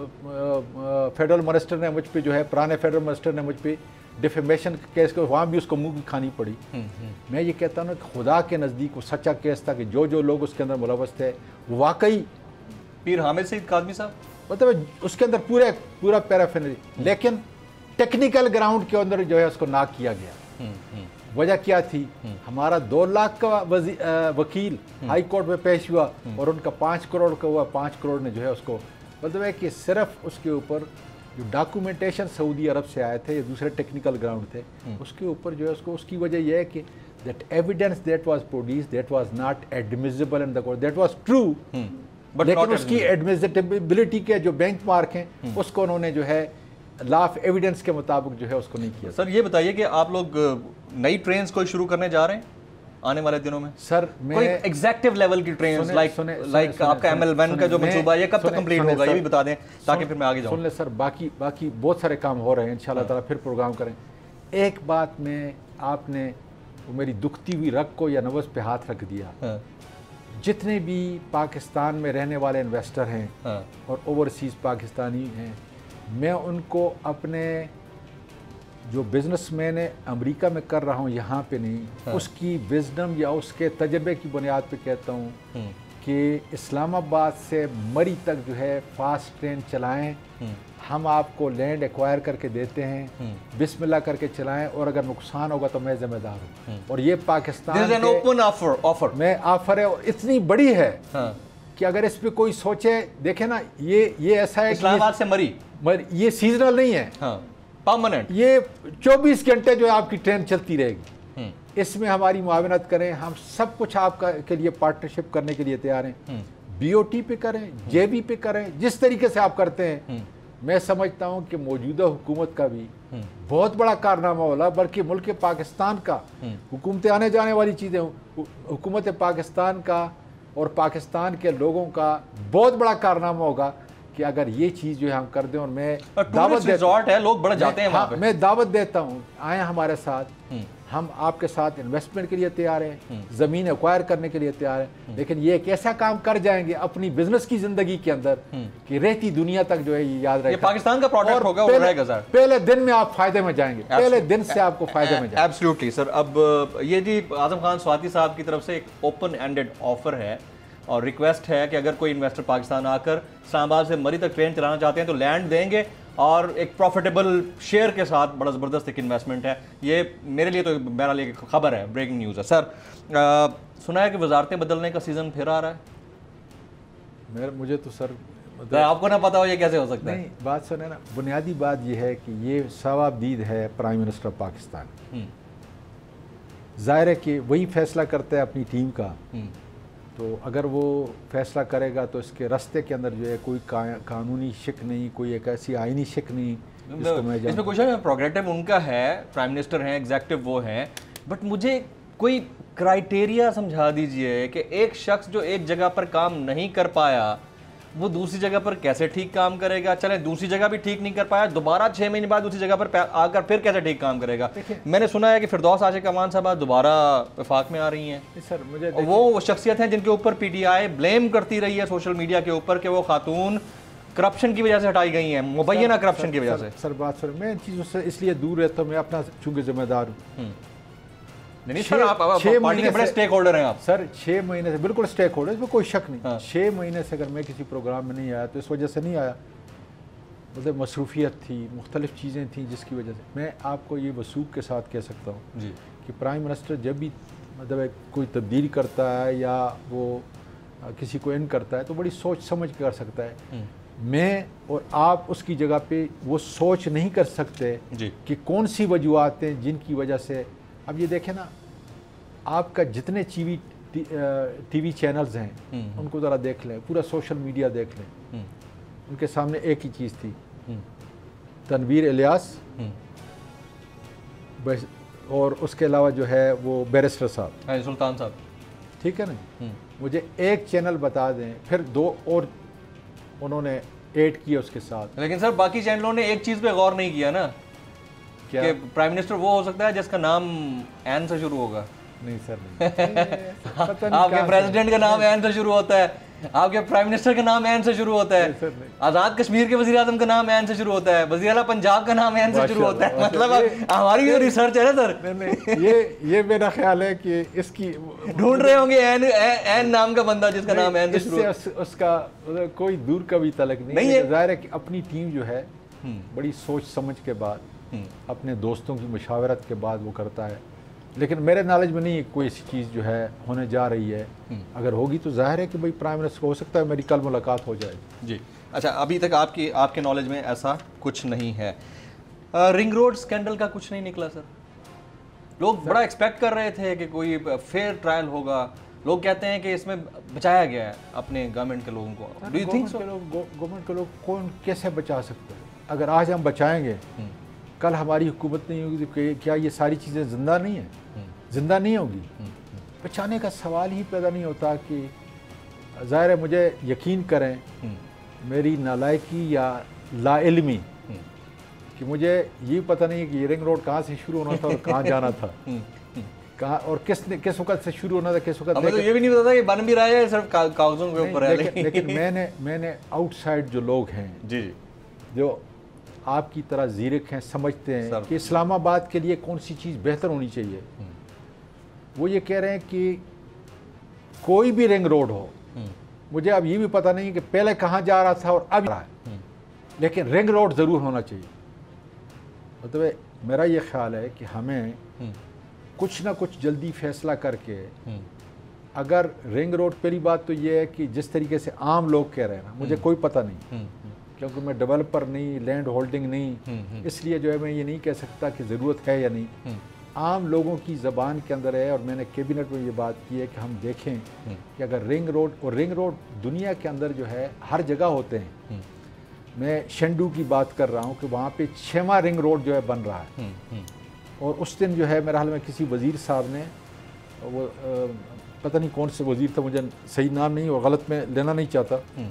फेडरल मिनिस्टर ने मुझ पे जो है, पुराने फेडरल मिनिस्टर ने मुझ पे डिफेमेशन केस को, वहाँ भी उसको मुंह की खानी पड़ी। मैं ये कहता हूँ ना कि खुदा के नज़दीक वो सच्चा केस था कि जो जो लोग उसके अंदर मुलव्वस थे वो वाकई पीर हामिद सईद काज़मी साहब, मतलब उसके अंदर पूरे पूरा पैराफिनरी, लेकिन टेक्निकल ग्राउंड के अंदर जो है उसको नाक किया गया। वजह क्या थी? हमारा दो लाख का वकील हाई कोर्ट में पेश हुआ और उनका पाँच करोड़ का हुआ, पाँच करोड़ ने जो है उसको, मतलब है कि सिर्फ उसके ऊपर जो डॉक्यूमेंटेशन सऊदी अरब से आए थे या दूसरे टेक्निकल ग्राउंड थे, उसके ऊपर जो है उसको, उसकी वजह यह है कि that evidence that was produced that was not admissible in the court, that was true, लेकिन उसकी एडमिसिबिलिटी के जो बेंच मार्क हैं उसको उन्होंने जो है लॉ ऑफ एविडेंस के मुताबिक जो है उसको नहीं किया। सर ये बताइए कि आप लोग नई ट्रेन्स कोई शुरू करने जा रहे हैं आने वाले दिनों में? सर मैं एग्जैक्टिव लेवल की ट्रेन्स, लाइक लाइक आपका एम एल वन का जो मंसूबा है ये कब तक कंप्लीट होगा, ये भी बता दें ताकि फिर मैं आगे जाऊं। सुन ले सर, बाकी बाकी बहुत सारे काम हो रहे हैं, इंशाल्लाह ताला फिर प्रोग्राम करें। एक बात में आपने वो मेरी दुखती हुई रग को या नवज़ पे हाथ रख दिया। जितने भी पाकिस्तान में रहने वाले इन्वेस्टर हैं और ओवरसीज़ पाकिस्तानी हैं, मैं उनको अपने जो बिजनेसमैन है अमेरिका में कर रहा हूँ, यहाँ पे नहीं, हाँ। उसकी विजडम या उसके तजर्बे की बुनियाद पे कहता हूँ कि इस्लामाबाद से मरी तक जो है फास्ट ट्रेन चलाएं, हम आपको लैंड एक्वायर करके देते हैं, बिस्मिल्लाह करके चलाएं, और अगर नुकसान होगा तो मैं जिम्मेदार हूँ। और ये पाकिस्तान ओपन ऑफर ऑफर मैं ऑफर है, इतनी बड़ी है हाँ। कि अगर इस पे कोई सोचे, देखे ना, ये ये ऐसा है इस्लामाबाद से मरी मरी ये सीजनल नहीं है हाँ। परमानेंट। ये चौबीस घंटे जो है आपकी ट्रेन चलती रहेगी। इसमें हमारी मुआवनत करें, हम सब कुछ आपका के लिए पार्टनरशिप करने के लिए तैयार हैं। बीओटी पे करें, जेबी पे करें, जिस तरीके से आप करते हैं। मैं समझता हूं कि मौजूदा हुकूमत का भी बहुत बड़ा कारनामा होला, बल्कि मुल्क पाकिस्तान का, हुकूमतें आने जाने वाली चीज़ें, हुकूमत पाकिस्तान का और पाकिस्तान के लोगों का बहुत बड़ा कारनामा होगा कि अगर ये चीज़ जो है हम कर दें। और मैं दावत रिजॉर्ट है, लोग बढ़ जाते हैं वहाँ पे। मैं दावत देता हूँ, आए हमारे साथ, हम आपके साथ इन्वेस्टमेंट के लिए तैयार हैं, ज़मीन एक्वायर करने के लिए तैयार हैं, लेकिन ये एक ऐसा काम कर जाएंगे अपनी बिजनेस की ज़िंदगी के अंदर कि रहती दुनिया तक जो है ये याद रहेगा। ये पाकिस्तान का प्रोडक्ट होगा, वो रहेगा सर। पहले दिन में आप फायदे में जाएंगे, पहले दिन से आपको फायदे में जाएंगे। Absolutely sir. अब ये जी आजम खान स्वाति साहब की तरफ से एक ओपन एंडेड ऑफर है और रिक्वेस्ट है कि अगर कोई इन्वेस्टर पाकिस्तान आकर इस्लामाबाद से मरी तक ट्रेन चलाना चाहते हैं तो लैंड देंगे और एक प्रॉफिटेबल शेयर के साथ बड़ा ज़बरदस्त एक इन्वेस्टमेंट है। ये मेरे लिए तो मेरा लिए खबर है, ब्रेकिंग न्यूज़ है सर। आ, सुना है कि वजारतें बदलने का सीज़न फिर आ रहा है। मेरे मुझे तो सर तो आपको ना पता हो ये कैसे हो सकता है? नहीं, बात सुने ना, बुनियादी बात यह है कि ये सवाबदीद है प्राइम मिनिस्टर पाकिस्तान। जाहिर है कि वही फैसला करता है अपनी टीम का, तो अगर वो फैसला करेगा तो इसके रास्ते के अंदर जो है कोई का, कानूनी शिक नहीं, कोई एक ऐसी आईनी शिक नहीं। इसमें कुछ है, प्रोग्रेटिव उनका है, प्राइम मिनिस्टर हैं, एग्जेक्टिव वो हैं, बट मुझे कोई क्राइटेरिया समझा दीजिए कि एक शख्स जो एक जगह पर काम नहीं कर पाया वो दूसरी जगह पर कैसे ठीक काम करेगा। चले दूसरी जगह भी ठीक नहीं कर पाया, दोबारा छः महीने बाद दूसरी जगह पर आकर फिर कैसे ठीक काम करेगा। मैंने सुना है कि फिरदौस आशिक अमान साहब दोबारा वफाक में आ रही हैं सर। मुझे वो शख्सियत हैं जिनके ऊपर पीटीआई ब्लेम करती रही है सोशल मीडिया के ऊपर कि वो खातून करप्शन की वजह से हटाई गई हैं, मुबैना करप्शन की वजह से। सर बात सर, मैं इन चीज़ों से इसलिए दूर रहता हूँ, मैं अपना चूँकि जिम्मेदार हूँ। नहीं सर, आप पार्टी के बड़े स्टेक होल्डर हैं आप। सर छः महीने से बिल्कुल स्टेक होल्डर, इसमें कोई शक नहीं। हाँ। छः महीने से अगर मैं किसी प्रोग्राम में नहीं आया तो इस वजह से नहीं आया, मतलब मसरूफियत थी, मुख्तलिफ चीज़ें थी जिसकी वजह से। मैं आपको ये वसूख के साथ कह सकता हूँ जी कि प्राइम मिनिस्टर जब भी मतलब कोई तब्दीली करता है या वो किसी को इन करता है तो बड़ी सोच समझ कर सकता है। मैं और आप उसकी जगह पे वो सोच नहीं कर सकते जी कि कौन सी वजूहत हैं जिनकी वजह से। अब ये देखें ना, आपका जितने टीवी टीवी चैनल्स हैं उनको ज़रा देख लें, पूरा सोशल मीडिया देख लें, उनके सामने एक ही चीज़ थी, तनवीर इलियास और उसके अलावा जो है वो बैरिस्टर साहब, सुल्तान साहब, ठीक है ना। मुझे एक चैनल बता दें, फिर दो और उन्होंने ऐड किया उसके साथ। लेकिन सर बाकी चैनलों ने एक चीज़ पे गौर नहीं किया ना कि प्राइम मिनिस्टर वो हो सकता है जिसका नाम एन से शुरू होगा। नहीं सर नहीं। आपके प्रेसिडेंट का नाम एन से शुरू होता है, आपके प्राइम मिनिस्टर का नाम एन से शुरू होता है, आज़ाद कश्मीर के वज़ीर आज़म का नाम एन से शुरू होता है, वज़ीर आला पंजाब का नाम एन से शुरू होता है। मतलब हमारी जो रिसर्च है ना सर, ये ये मेरा ख्याल है कि इसकी ढूंढ रहे होंगे एन एन नाम का बंदा जिसका नाम एन से शुरू होता है। उसका कोई दूर का भी तलक नहीं है। ज़ाहिर है कि अपनी टीम जो है बड़ी सोच समझ के बाद अपने दोस्तों की मशावरत के बाद वो करता है, लेकिन मेरे नॉलेज में नहीं कोई ऐसी चीज़ जो है होने जा रही है। अगर होगी तो जाहिर है कि भाई प्राइम मिनिस्टर हो सकता है मेरी कल मुलाकात हो जाएगी जी। अच्छा, अभी तक आपकी आपके नॉलेज में ऐसा कुछ नहीं है। रिंग रोड स्कैंडल का कुछ नहीं निकला सर? लोग बड़ा एक्सपेक्ट कर रहे थे कि कोई फेयर ट्रायल होगा, लोग कहते हैं कि इसमें बचाया गया है अपने गवर्नमेंट के लोगों को। Do you think so? Government के लोग कौन कैसे बचा सकते हैं? अगर आज हम बचाएंगे कल हमारी हुकूमत नहीं होगी तो क्या ये सारी चीज़ें ज़िंदा नहीं है? ज़िंदा नहीं होगी। बचाने का सवाल ही पैदा नहीं होता। कि ज़ाहिर है, मुझे यकीन करें मेरी नालायकी या लाइल्मी कि मुझे ये पता नहीं है कि ये रिंग रोड कहाँ से शुरू होना था और कहाँ जाना था, कहाँ और किस ने किस वक्त से शुरू होना था, किस वक्त। तो ये भी नहीं पता था कि बन भी रहा है, सिर्फ कागजों के ऊपर है। लेकिन, लेकिन मैंने मैंने आउटसाइड जो लोग हैं जी जो आपकी तरह ज़ीरक हैं, समझते हैं कि इस्लामाबाद के लिए कौन सी चीज़ बेहतर होनी चाहिए, वो ये कह रहे हैं कि कोई भी रिंग रोड हो। मुझे अब ये भी पता नहीं कि पहले कहाँ जा रहा था और अब रहा है, लेकिन रिंग रोड ज़रूर होना चाहिए। मतलब मेरा ये ख्याल है कि हमें कुछ ना कुछ जल्दी फैसला करके, अगर रिंग रोड, पहली बात तो ये है कि जिस तरीके से आम लोग कह रहे हैं ना, मुझे कोई पता नहीं, क्योंकि मैं डेवलपर नहीं, लैंड होल्डिंग नहीं, इसलिए जो है मैं ये नहीं कह सकता कि ज़रूरत है या नहीं। आम लोगों की ज़बान के अंदर है, और मैंने कैबिनेट में ये बात की है कि हम देखें कि अगर रिंग रोड, और रिंग रोड दुनिया के अंदर जो है हर जगह होते हैं। मैं शेंडू की बात कर रहा हूँ कि वहाँ पे छठवां रिंग रोड जो है बन रहा है, और उस दिन जो है मेरे हाल में किसी वज़ीर साहब ने, वो आ, पता नहीं कौन से वज़ीर था, मुझे सही नाम नहीं और गलत में लेना नहीं चाहता,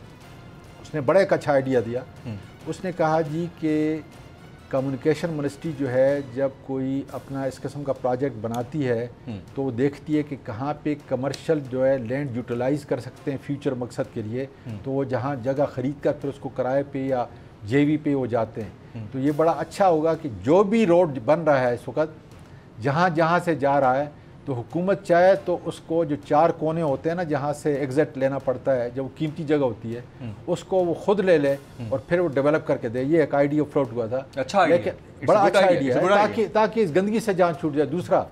उसने बड़ा एक अच्छा आइडिया दिया। उसने कहा जी कि कम्युनिकेशन मिनिस्ट्री जो है जब कोई अपना इस किस्म का प्रोजेक्ट बनाती है तो वो देखती है कि कहाँ पे कमर्शियल जो है लैंड यूटिलाइज कर सकते हैं फ्यूचर मकसद के लिए, तो वो जहाँ जगह ख़रीद कर फिर उसको किराए पे या जेवी पे वो जाते हैं। तो ये बड़ा अच्छा होगा कि जो भी रोड बन रहा है इस वक्त, जहाँ जहाँ से जा रहा है, तो हुकूमत चाहे तो उसको जो चार कोने होते हैं ना जहाँ से एग्जिट लेना पड़ता है, जब वो कीमती जगह होती है, उसको वो खुद ले ले और फिर वो डेवलप करके दे। ये एक आइडिया फ्लोट हुआ था। अच्छा, लेकिन बड़ा अच्छा आइडिया है, ताकि ताकि इस गंदगी से जान छूट जाए। दूसरा,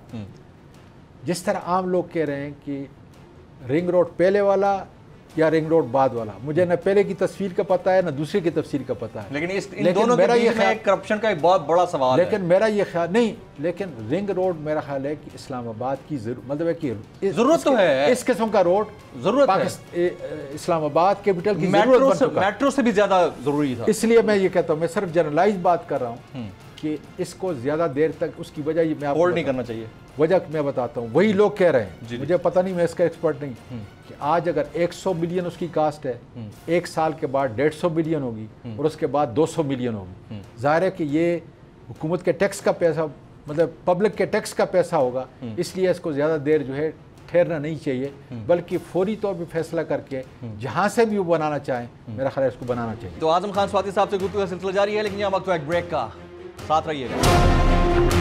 जिस तरह आम लोग कह रहे हैं कि रिंग रोड पहले वाला या रिंग रोड बाद वाला, मुझे न पहले की तस्वीर का पता है न दूसरे की तस्वीर का पता है, लेकिन इस इन दोनों के बीच में करप्शन का एक बहुत बड़ा सवाल है। लेकिन मेरा ये ख्याल नहीं, लेकिन रिंग रोड मेरा ख्याल है कि इस्लामाबाद की मतलब है कि जरूरत तो है, इस किस्म का रोड जरूरत है। इस्लामाबाद कैपिटल की मेट्रो से भी ज्यादा जरूरी था। इसलिए मैं ये कहता हूँ, मैं सिर्फ जनरलाइज बात कर रहा हूँ कि इसको ज्यादा देर तक, उसकी वजह मैं होल्ड नहीं करना चाहिए। वजह मैं बताता हूँ, वही लोग कह रहे हैं, मुझे पता नहीं, मैं इसका एक्सपर्ट नहीं, कि आज अगर सौ बिलियन उसकी कास्ट है, एक साल के बाद डेढ़ सौ बिलियन होगी और उसके बाद दो सौ बिलियन होगी। जाहिर है कि ये हुकूमत के टैक्स का पैसा, मतलब पब्लिक के टैक्स का पैसा होगा, इसलिए इसको ज़्यादा देर जो है ठहरना नहीं चाहिए, बल्कि फौरी तौर पर फैसला करके जहाँ से भी वो बनाना चाहें, मेरा ख्याल है इसको बनाना चाहिए। तो आजम खान स्वाति साहब से गुफ्तगू का सिलसिला जारी है, लेकिन यहाँ वक्त एक ब्रेक का, साथ रहिएगा।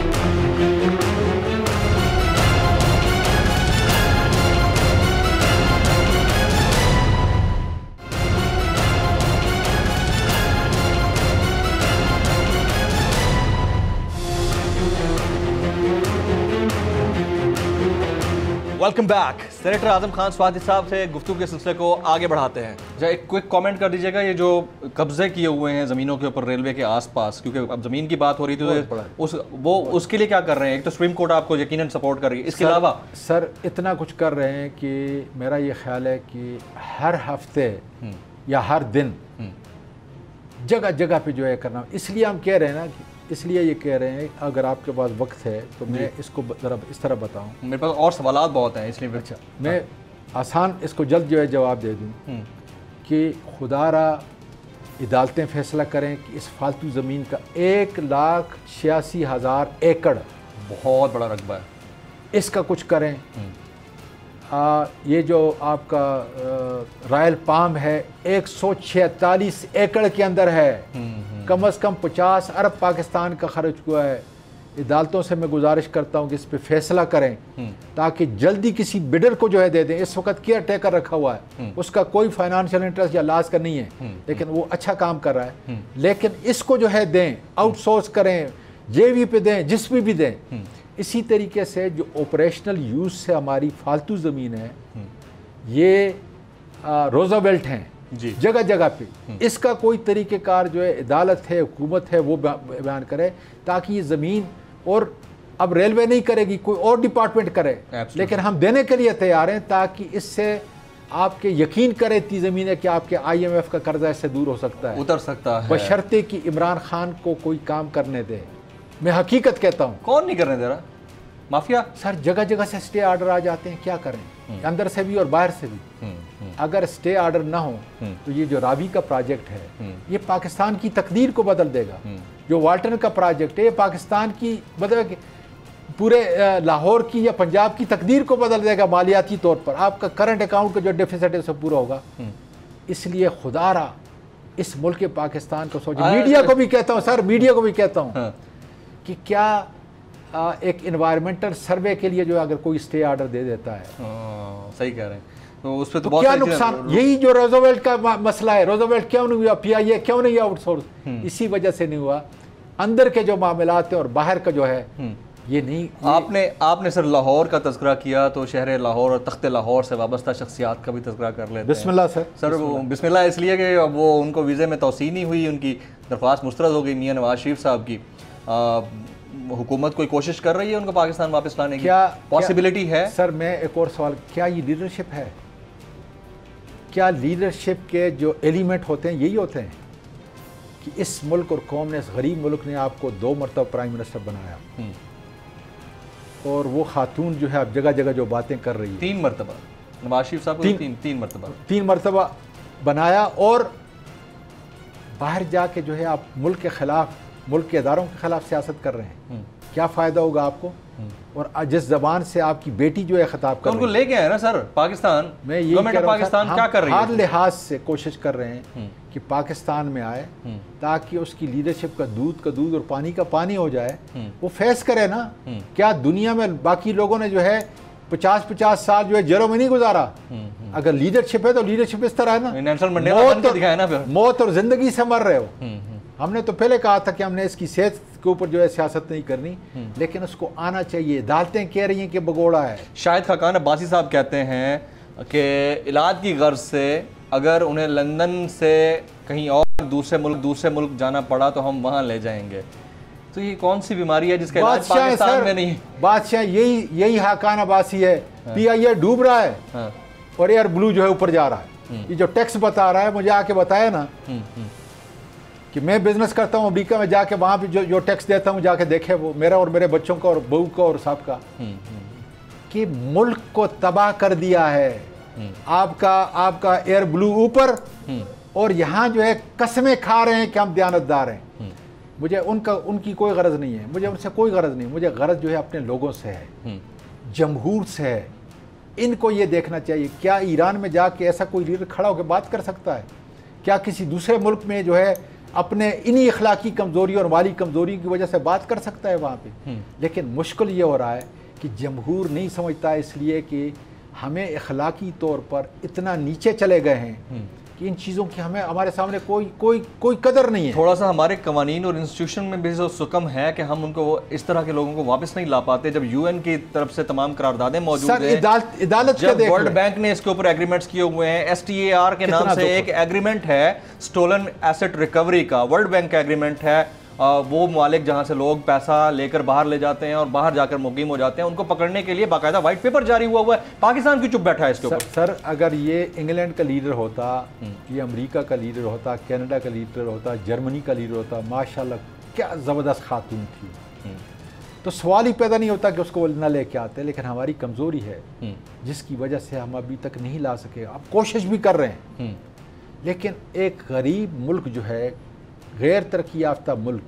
Welcome back. Senator Azam Khan Swati साहब से गुफ्तगू के सिलसिले को आगे बढ़ाते हैं। जरा एक क्विक कमेंट कर दीजिएगा, ये जो कब्जे किए हुए हैं ज़मीनों के ऊपर रेलवे के आसपास, क्योंकि अब ज़मीन की बात हो रही थी, तो उस वो उसके लिए क्या कर रहे हैं? एक तो सुप्रीम कोर्ट आपको यकीनन सपोर्ट कर रही है, इसके अलावा सर इतना कुछ कर रहे हैं कि मेरा ये ख्याल है कि हर हफ्ते या हर दिन जगह जगह पे जो है करना। इसलिए हम कह रहे हैं ना कि इसलिए ये कह रहे हैं, अगर आपके पास वक्त है तो मैं इसको ज़रा इस तरह बताऊं। मेरे पास और सवालात बहुत हैं, इसलिए अच्छा मैं आसान इसको जल्द जो है जवाब दे दूं कि खुदारा अदालतें फैसला करें कि इस फालतू ज़मीन का एक लाख छियासी हज़ार एकड़ बहुत बड़ा रकबा है, इसका कुछ करें। आ, ये जो आपका रॉयल पाम है एक सौ छियालीस एकड़ के अंदर है, कम अज़ कम पचास अरब पाकिस्तान का खर्च हुआ है। अदालतों से मैं गुजारिश करता हूँ कि इस पे फैसला करें ताकि जल्दी किसी बिडर को जो है दे दें। इस वक्त केयर टेकर रखा हुआ है, उसका कोई फाइनेंशियल इंटरेस्ट या लॉस का नहीं है, लेकिन वो अच्छा काम कर रहा है, लेकिन इसको जो है दें, आउटसोर्स करें, जेवी पे दें, जिस भी भी दें। इसी तरीके से जो ऑपरेशनल यूज से हमारी फालतू ज़मीन है, ये रोजावेल्ट हैं जगह जगह पे, इसका कोई तरीक़ेकार जो है अदालत है, हुकूमत है, वो बयान करे ताकि ये ज़मीन, और अब रेलवे नहीं करेगी, कोई और डिपार्टमेंट करे, लेकिन हम देने के लिए तैयार हैं ताकि इससे आपके यकीन करे इतनी ज़मीन है कि आपके आई एम एफ का कर्जा इससे दूर हो सकता है, उतर सकता है, बशर्ते कि इमरान खान को कोई काम करने दे। मैं हकीकत कहता हूँ। कौन नहीं करने दे रहा? माफिया सर, जगह जगह से स्टे ऑर्डर आ जाते हैं, क्या करें, अंदर से भी और बाहर से भी। अगर स्टे ऑर्डर ना हो तो ये जो रावी का प्रोजेक्ट है ये पाकिस्तान की तकदीर को बदल देगा। जो वाल्टन का प्रोजेक्ट है ये पाकिस्तान की, मतलब पूरे लाहौर की या पंजाब की तकदीर को बदल देगा मालियाती तौर पर। आपका करंट अकाउंट का जो डेफिसिट है सब पूरा होगा। इसलिए खुदारा इस मुल्क के पाकिस्तान को सोचो। मीडिया को भी कहता हूँ सर, मीडिया को भी कहता हूँ कि क्या आ, एक इन्वायरमेंटल सर्वे के लिए जो अगर कोई स्टे ऑर्डर दे देता है, सही कह रहे हैं, तो उस पर तो, तो क्या नुकसान। यही जो रोजोवेल्ट का मसला है, रोजोवेल्ट क्यों नहीं हुआ, पी आई ए क्यों नहीं आउटसोर्स, इसी वजह से नहीं हुआ। अंदर के जो मामलात हैं और बाहर का जो है ये नहीं, ये आपने आपने सर लाहौर का तज़किरा किया तो शहर लाहौर और तख्त लाहौर से वाबस्ता शख्सियात का भी तज़किरा कर लेते हैं। बिस्मिल्लाह सर। सर वो बिस्मिल्लाह इसलिए कि वो उनको वीज़े में तौसीह नहीं हुई, उनकी दरख्वास्त मुस्तरद हो गई मियां नवाज शरीफ साहब की। हुकूमत कोई कोशिश कर रही है उनको पाकिस्तान वापस लाने की? क्या पॉसिबिलिटी है? सर मैं एक और सवाल, क्या ये लीडरशिप है? क्या लीडरशिप के जो एलिमेंट होते हैं यही होते हैं कि इस मुल्क और कौम ने, इस गरीब मुल्क ने आपको दो मरतबा प्राइम मिनिस्टर बनाया और वो खातून जो है अब जगह जगह जो बातें कर रही है, तीन मरतबा नवाज शरीफ साहब को तीन, तीन तीन मरतबा तीन मरतबा बनाया और बाहर जाके जो है आप मुल्क के खिलाफ, मुल्क के इदारों के खिलाफ सियासत कर रहे हैं। क्या फ़ायदा होगा आपको? और जिस जबान से आपकी बेटी जो है खिताब कर, तो उनको लेके आए ना सर पाकिस्तान। मैं ये गवर्नमेंट ऑफ पाकिस्तान क्या कर रही है? हर लिहाज से कोशिश कर रहे हैं कि पाकिस्तान में आए ताकि उसकी लीडरशिप का दूध का दूध और पानी का पानी हो जाए। वो फेस करे ना, क्या दुनिया में बाकी लोगों ने जो है पचास पचास साल जो है जेलों में नहीं गुजारा? अगर लीडरशिप है तो लीडरशिप इस तरह है ना, नेल्सन मंडेला बन के दिखाया ना फिर। मौत और जिंदगी से मर रहे हो। हमने तो पहले कहा था कि हमने इसकी सेहत के ऊपर जो है सियासत नहीं करनी, लेकिन उसको आना चाहिए। अदालतें कह रही हैं कि भगोड़ा है। शाहिद खाकान अब्बासी साहब कहते हैं कि इलाज की गर्ज से अगर उन्हें लंदन से कहीं और दूसरे मुल्क दूसरे मुल्क जाना पड़ा तो हम वहाँ ले जाएंगे। तो ये कौन सी बीमारी है जिसका इलाज पाकिस्तान में नहीं? बादशाह यही यही खाकान अब्बासी है। पी आई ए डूब रहा है हाँ। और एयर ब्लू जो है ऊपर जा रहा है। ये जो टैक्स बता रहा है, मुझे आके बताया ना कि मैं बिजनेस करता हूँ अमेरिका में, जाके वहाँ पे जो जो टैक्स देता हूँ जाके देखे वो मेरा और मेरे बच्चों का और बहू का और साहब का, कि मुल्क को तबाह कर दिया है। आपका आपका एयर ब्लू ऊपर और यहाँ जो है कसमें खा रहे हैं कि हम दयानतदार हैं। मुझे उनका उनकी कोई गरज नहीं है, मुझे उनसे कोई गरज नहीं। मुझे गरज जो है अपने लोगों से है, जमहूर से है। इनको ये देखना चाहिए क्या ईरान में जाके ऐसा कोई लीडर खड़ा होकर बात कर सकता है? क्या किसी दूसरे मुल्क में जो है अपने इन्हीं अखलाकी कमज़ोरी और माली कमज़ोरी की वजह से बात कर सकता है वहाँ पे? लेकिन मुश्किल ये हो रहा है कि जमहूर नहीं समझता, इसलिए कि हमें अखलाकी तौर पर इतना नीचे चले गए हैं कि इन चीज़ों की हमें हमारे सामने कोई कोई कोई कदर नहीं है। थोड़ा सा हमारे कवानीन और इंस्टीट्यूशन में भी जो सुकम है कि हम उनको वो इस तरह के लोगों को वापस नहीं ला पाते, जब यूएन की तरफ से तमाम करारदादें मौजूद हैं। अदालत जब वर्ल्ड बैंक ने इसके ऊपर एग्रीमेंट्स किए हुए हैं, एस टी ए आर के नाम से एक एग्रीमेंट है स्टोलन एसेट रिकवरी का, वर्ल्ड बैंक का एग्रीमेंट है। वो मालिक जहां से लोग पैसा लेकर बाहर ले जाते हैं और बाहर जाकर मुकीम हो जाते हैं, उनको पकड़ने के लिए बाकायदा व्हाइट पेपर जारी हुआ हुआ है। पाकिस्तान क्यों चुप बैठा है इसके ऊपर? सर, सर अगर ये इंग्लैंड का लीडर होता, ये अमेरिका का लीडर होता, कनाडा का लीडर होता, जर्मनी का लीडर होता, माशाल्लाह क्या ज़बरदस्त खातून थी, तो सवाल ही पैदा नहीं होता कि उसको न लेके आते। लेकिन हमारी कमज़ोरी है जिसकी वजह से हम अभी तक नहीं ला सके। अब कोशिश भी कर रहे हैं, लेकिन एक गरीब मुल्क जो है, गैर तरक्की याफ्ता मुल्क,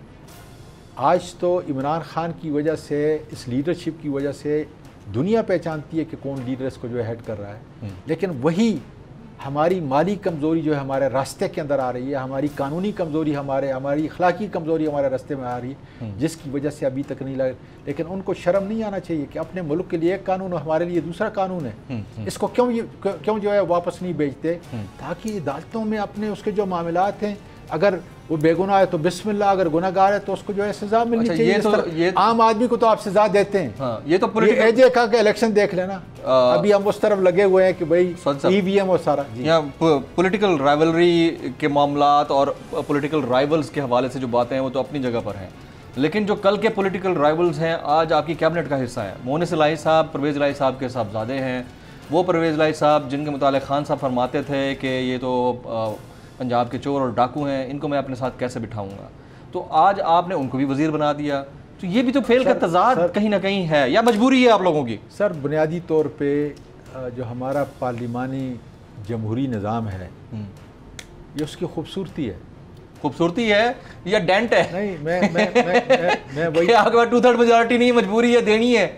आज तो इमरान खान की वजह से, इस लीडरशिप की वजह से दुनिया पहचानती है कि कौन लीडर इसको जो है हेड कर रहा है। लेकिन वही हमारी माली कमज़ोरी जो है हमारे रास्ते के अंदर आ रही है, हमारी कानूनी कमज़ोरी, हमारे हमारी अखलाकी कमज़ोरी हमारे रास्ते में आ रही है, जिसकी वजह से अभी तक नहीं लगे। लेकिन उनको शर्म नहीं आना चाहिए कि अपने मुल्क के लिए एक कानून, हमारे लिए दूसरा कानून है, इसको क्यों क्यों जो है वापस नहीं भेजते, ताकि अदालतों में अपने उसके जो मामलात हैं, अगर वो बेगुनाह है तो बिस्मिल्लाह, अगर गुनाहगार है तो उसको जो है सजा मिलनी अच्छा, चाहिए। ये तो, ये आम आदमी को तो आप सजा देते हैं। हाँ, ये तो ये एजे का के इलेक्शन देख लेना, अभी हम उस तरफ लगे हुए हैं कि भाई ईवीएम और सारा। यहाँ पॉलिटिकल राइवलरी के मामलात और पॉलिटिकल राइवल्स के हवाले से जो बातें हैं वो तो अपनी जगह पर हैं, लेकिन जो कल के पॉलिटिकल राइवल्स हैं आज आपकी कैबिनेट का हिस्सा है। मोनिस इलाही साहब परवेज़ इलाही साहब के साहबजादे हैं। वो परवेज़ इलाही साहब जिनके मुतालिक खान साहब फरमाते थे कि ये तो पंजाब के चोर और डाकू हैं, इनको मैं अपने साथ कैसे बिठाऊंगा, तो आज आपने उनको भी वजीर बना दिया। तो ये भी तो फेल का तजाद कहीं ना कहीं है, या मजबूरी है आप लोगों की? सर बुनियादी तौर पे जो हमारा पार्लिमानी जमहूरी निज़ाम है, ये उसकी खूबसूरती है। खूबसूरती है या डेंट है? नहीं, मैं मैं मैं मैं, मैं वही आपके पास टू थर्ड मेजॉरिटी नहीं, मजबूरी है, देनी है।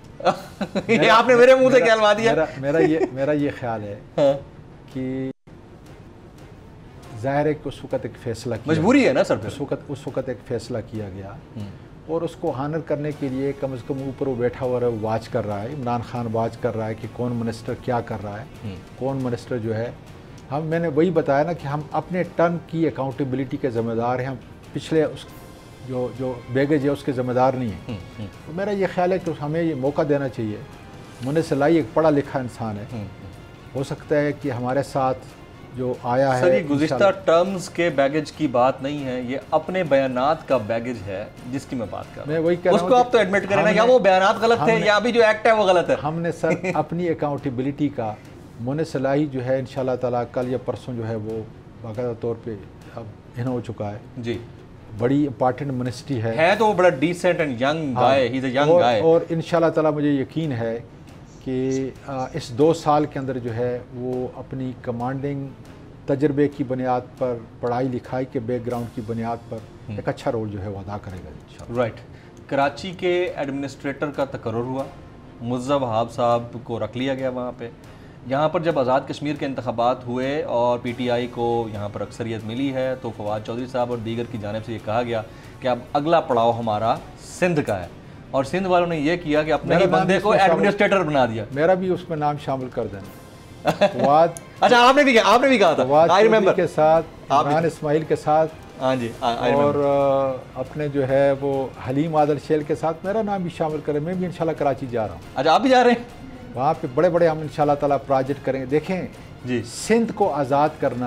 ये आपने मेरे मुंह से कहलवा दिया। मेरा मेरा ये मेरा ये ख्याल है कि ज़ाहिर है कि उस वक़्त एक फ़ैसला किया, मजबूरी है ना सर, उस वक़्त उस वक़्त एक फ़ैसला किया गया और उसको हानर करने के लिए कम से कम ऊपर वो बैठा हुआ है, वाच कर रहा है, इमरान खान वाच कर रहा है कि कौन मिनिस्टर क्या कर रहा है, कौन मिनिस्टर जो है। हम मैंने वही बताया ना कि हम अपने टर्म की अकाउंटेबिलिटी के ज़िम्मेदार हैं। हम पिछले उस जो जो बैगेज है उसके ज़िम्मेदार नहीं है। तो मेरा ये ख्याल है कि हमें ये मौका देना चाहिए। मुनीस सलाई एक पढ़ा लिखा इंसान है, हो सकता है कि हमारे साथ जो आया है। सर ये गुज़िश्ता टर्म्स के बैगेज की बात नहीं है, ये अपने बयानात का बैगेज है जिसकी मैं बात कर रहा हूं। मैं वही कह रहा हूं, उसको आप तो एडमिट करें ना, या वो बयानात गलत थे या अभी जो एक्ट है वो गलत है। हमने सर अपनी अकाउंटेबिलिटी का मुनीस सलाई जो है इंशाल्लाह ताला कल या परसों जो है वो बाकायदा तौर पे अब इन हो चुका है जी। बड़ी इंपॉर्टेंट मिनिस्ट्री है है तो वो बड़ा decent and young guy, he is a young guy. और इंशाल्लाह ताला मुझे यकीन है कि इस दो साल के अंदर जो है वो अपनी कमांडिंग तजर्बे की बुनियाद पर, पढ़ाई लिखाई के बैकग्राउंड की बुनियाद पर एक अच्छा रोल जो है वो अदा करेगा इंशाल्लाह। राइट। कराची के एडमिनिस्ट्रेटर का तकर्रुर हुआ, मुअज़्ज़ब वहाब साहब को रख लिया गया वहाँ पे। यहाँ पर जब आज़ाद कश्मीर के इंतखाबात हुए और पी टी आई को यहाँ पर अक्सरियत मिली है तो फवाद चौधरी साहब और दीगर की जानिब से ये कहा गया कि अब अगला पड़ाव हमारा सिंध का है, और सिंध वालों ने यह किया कि अपने ही बंदे को एडमिनिस्ट्रेटर बना दिया। मेरा भी उसमें नाम शामिल कर देना। फवाद अच्छा आपने भी किया, आपने भी कहा था, आई रिमेंबर के साथ, इमरान इस्माइल के साथ, हाँ जी, और अपने जो है वो हलीम आदल शेल के साथ मेरा नाम भी शामिल करें। मैं भी इंशाल्लाह कराची जा रहा हूँ। अच्छा आप भी जा रहे हैं? वहाँ पे बड़े बड़े हम इंशाल्लाह ताला प्रोजेक्ट करेंगे। देखें जी, सिंध को आज़ाद करना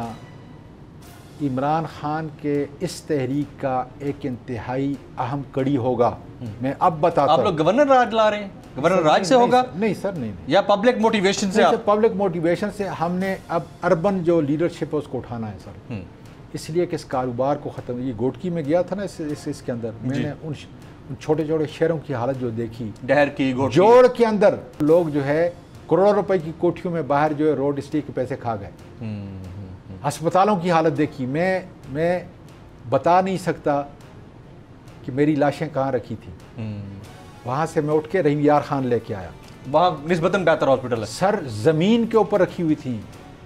इमरान खान के इस तहरीक का एक इंतहाई अहम कड़ी होगा। मैं अब बताता हूँ। आप लोग गवर्नर राज ला रहे हैं, गवर्नर राज से होगा? नहीं सर, नहीं, नहीं। या पब्लिक मोटिवेशन से? पब्लिक मोटिवेशन से हमने अब अर्बन जो लीडरशिप है उसको उठाना है सर, इसलिए कि इस कारोबार को ख़त्म। ये गोटकी में गया था ना इस, इस, इसके अंदर मैंने उन उन छोटे छोटे शहरों की हालत जो देखी, डहर की, जोड़ के अंदर लोग जो है करोड़ों रुपए की कोठियों में बाहर जो है रोड स्टे के पैसे खा गए। अस्पतालों की हालत देखी। मैं मैं बता नहीं सकता कि मेरी लाशें कहाँ रखी थी। वहाँ से मैं उठ के रहीम यार खान लेके आया, वहाँ निस्बतन बेहतर हॉस्पिटल है सर, ज़मीन के ऊपर रखी हुई थी,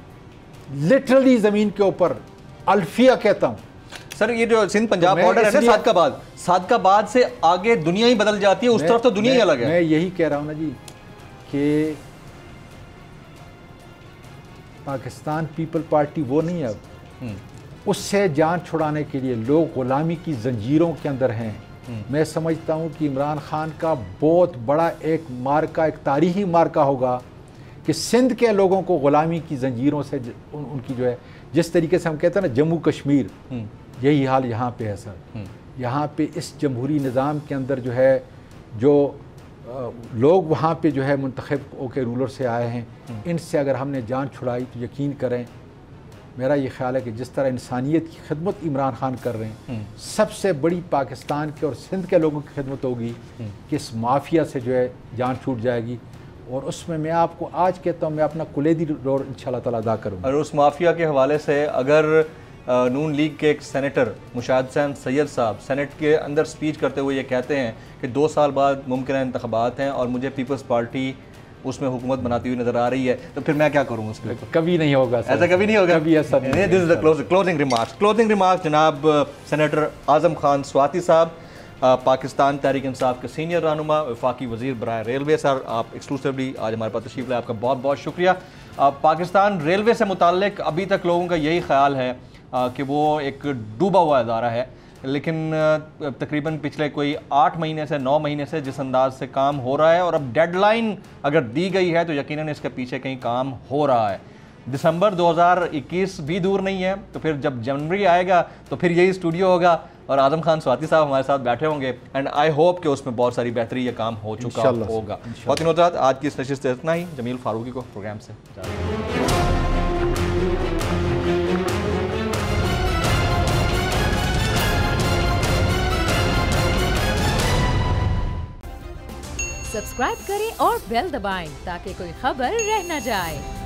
लिटरली ज़मीन के ऊपर। अल्फिया कहता हूँ सर। ये जो सिंध पंजाब बॉर्डर है ना, सादकाबाद, सादकाबाद से आगे दुनिया ही बदल जाती है, उस तरफ तो दुनिया ही अलग है। मैं यही कह रहा हूँ ना जी कि पाकिस्तान पीपल पार्टी वो नहीं है अब, उससे जान छुड़ाने के लिए लोग गुलामी की जंजीरों के अंदर हैं। मैं समझता हूँ कि इमरान खान का बहुत बड़ा एक मार्का, एक तारीखी मार्का होगा कि सिंध के लोगों को गुलामी की जंजीरों से उन, उनकी जो है, जिस तरीके से हम कहते हैं ना जम्मू कश्मीर, यही हाल यहाँ पे है सर। यहाँ पे इस जमहूरी निज़ाम के अंदर जो है, जो लोग वहाँ पे जो है मुंतखब होकर रूलर से आए हैं, इनसे अगर हमने जान छुड़ाई तो यकीन करें, मेरा ये ख्याल है कि जिस तरह इंसानियत की खिदमत इमरान खान कर रहे हैं, सबसे बड़ी पाकिस्तान के और सिंध के लोगों की खिदमत होगी कि इस माफिया से जो है जान छूट जाएगी। और उसमें मैं आपको आज कहता हूँ, मैं अपना कुलेदी रोल इंशाल्लाह ताला अदा करूँगा। और उस माफिया के हवाले से अगर नून लीग के एक सेनेटर मुशाहिद हुसैन सैयद साहब सेनेट के अंदर स्पीच करते हुए ये कहते हैं कि दो साल बाद मुमकिन इंतखाबात हैं और मुझे पीपल्स पार्टी उसमें हुकूमत बनाती हुई नजर आ रही है, तो फिर मैं क्या करूँ उसके? कभी नहीं होगा, ऐसा कभी नहीं होगा, कभी ऐसा नहीं। This is the closing remarks closing remarks जनाब सेनेटर आजम खान स्वाति साहब, पाकिस्तान तहरीक इंसाफ के सीनियर रहनुमा, वफाकी वजीर बराए रेलवे। सर आप एक्सक्लूसिवली आज हमारे पास तशरीफ लाए, आपका बहुत बहुत शुक्रिया। पाकिस्तान रेलवे से मुताल्लिक अभी तक लोगों का यही ख्याल है कि वो एक डूबा हुआ इदारा है, लेकिन तकरीबन पिछले कोई आठ महीने से नौ महीने से जिस अंदाज से काम हो रहा है, और अब डेडलाइन अगर दी गई है तो यकीनन इसके पीछे कहीं काम हो रहा है। दिसंबर दो हज़ार इक्कीस भी दूर नहीं है, तो फिर जब जनवरी आएगा तो फिर यही स्टूडियो होगा और आजम खान स्वाति साहब हमारे साथ बैठे होंगे, एंड आई होप कि उसमें बहुत सारी बेहतरी या काम हो चुका होगा। बहुत बहुत आज की इस नशिस्त से इतना ही। जमील फारूकी को प्रोग्राम से सब्सक्राइब करें और बेल दबाएं ताकि कोई खबर रह न जाए।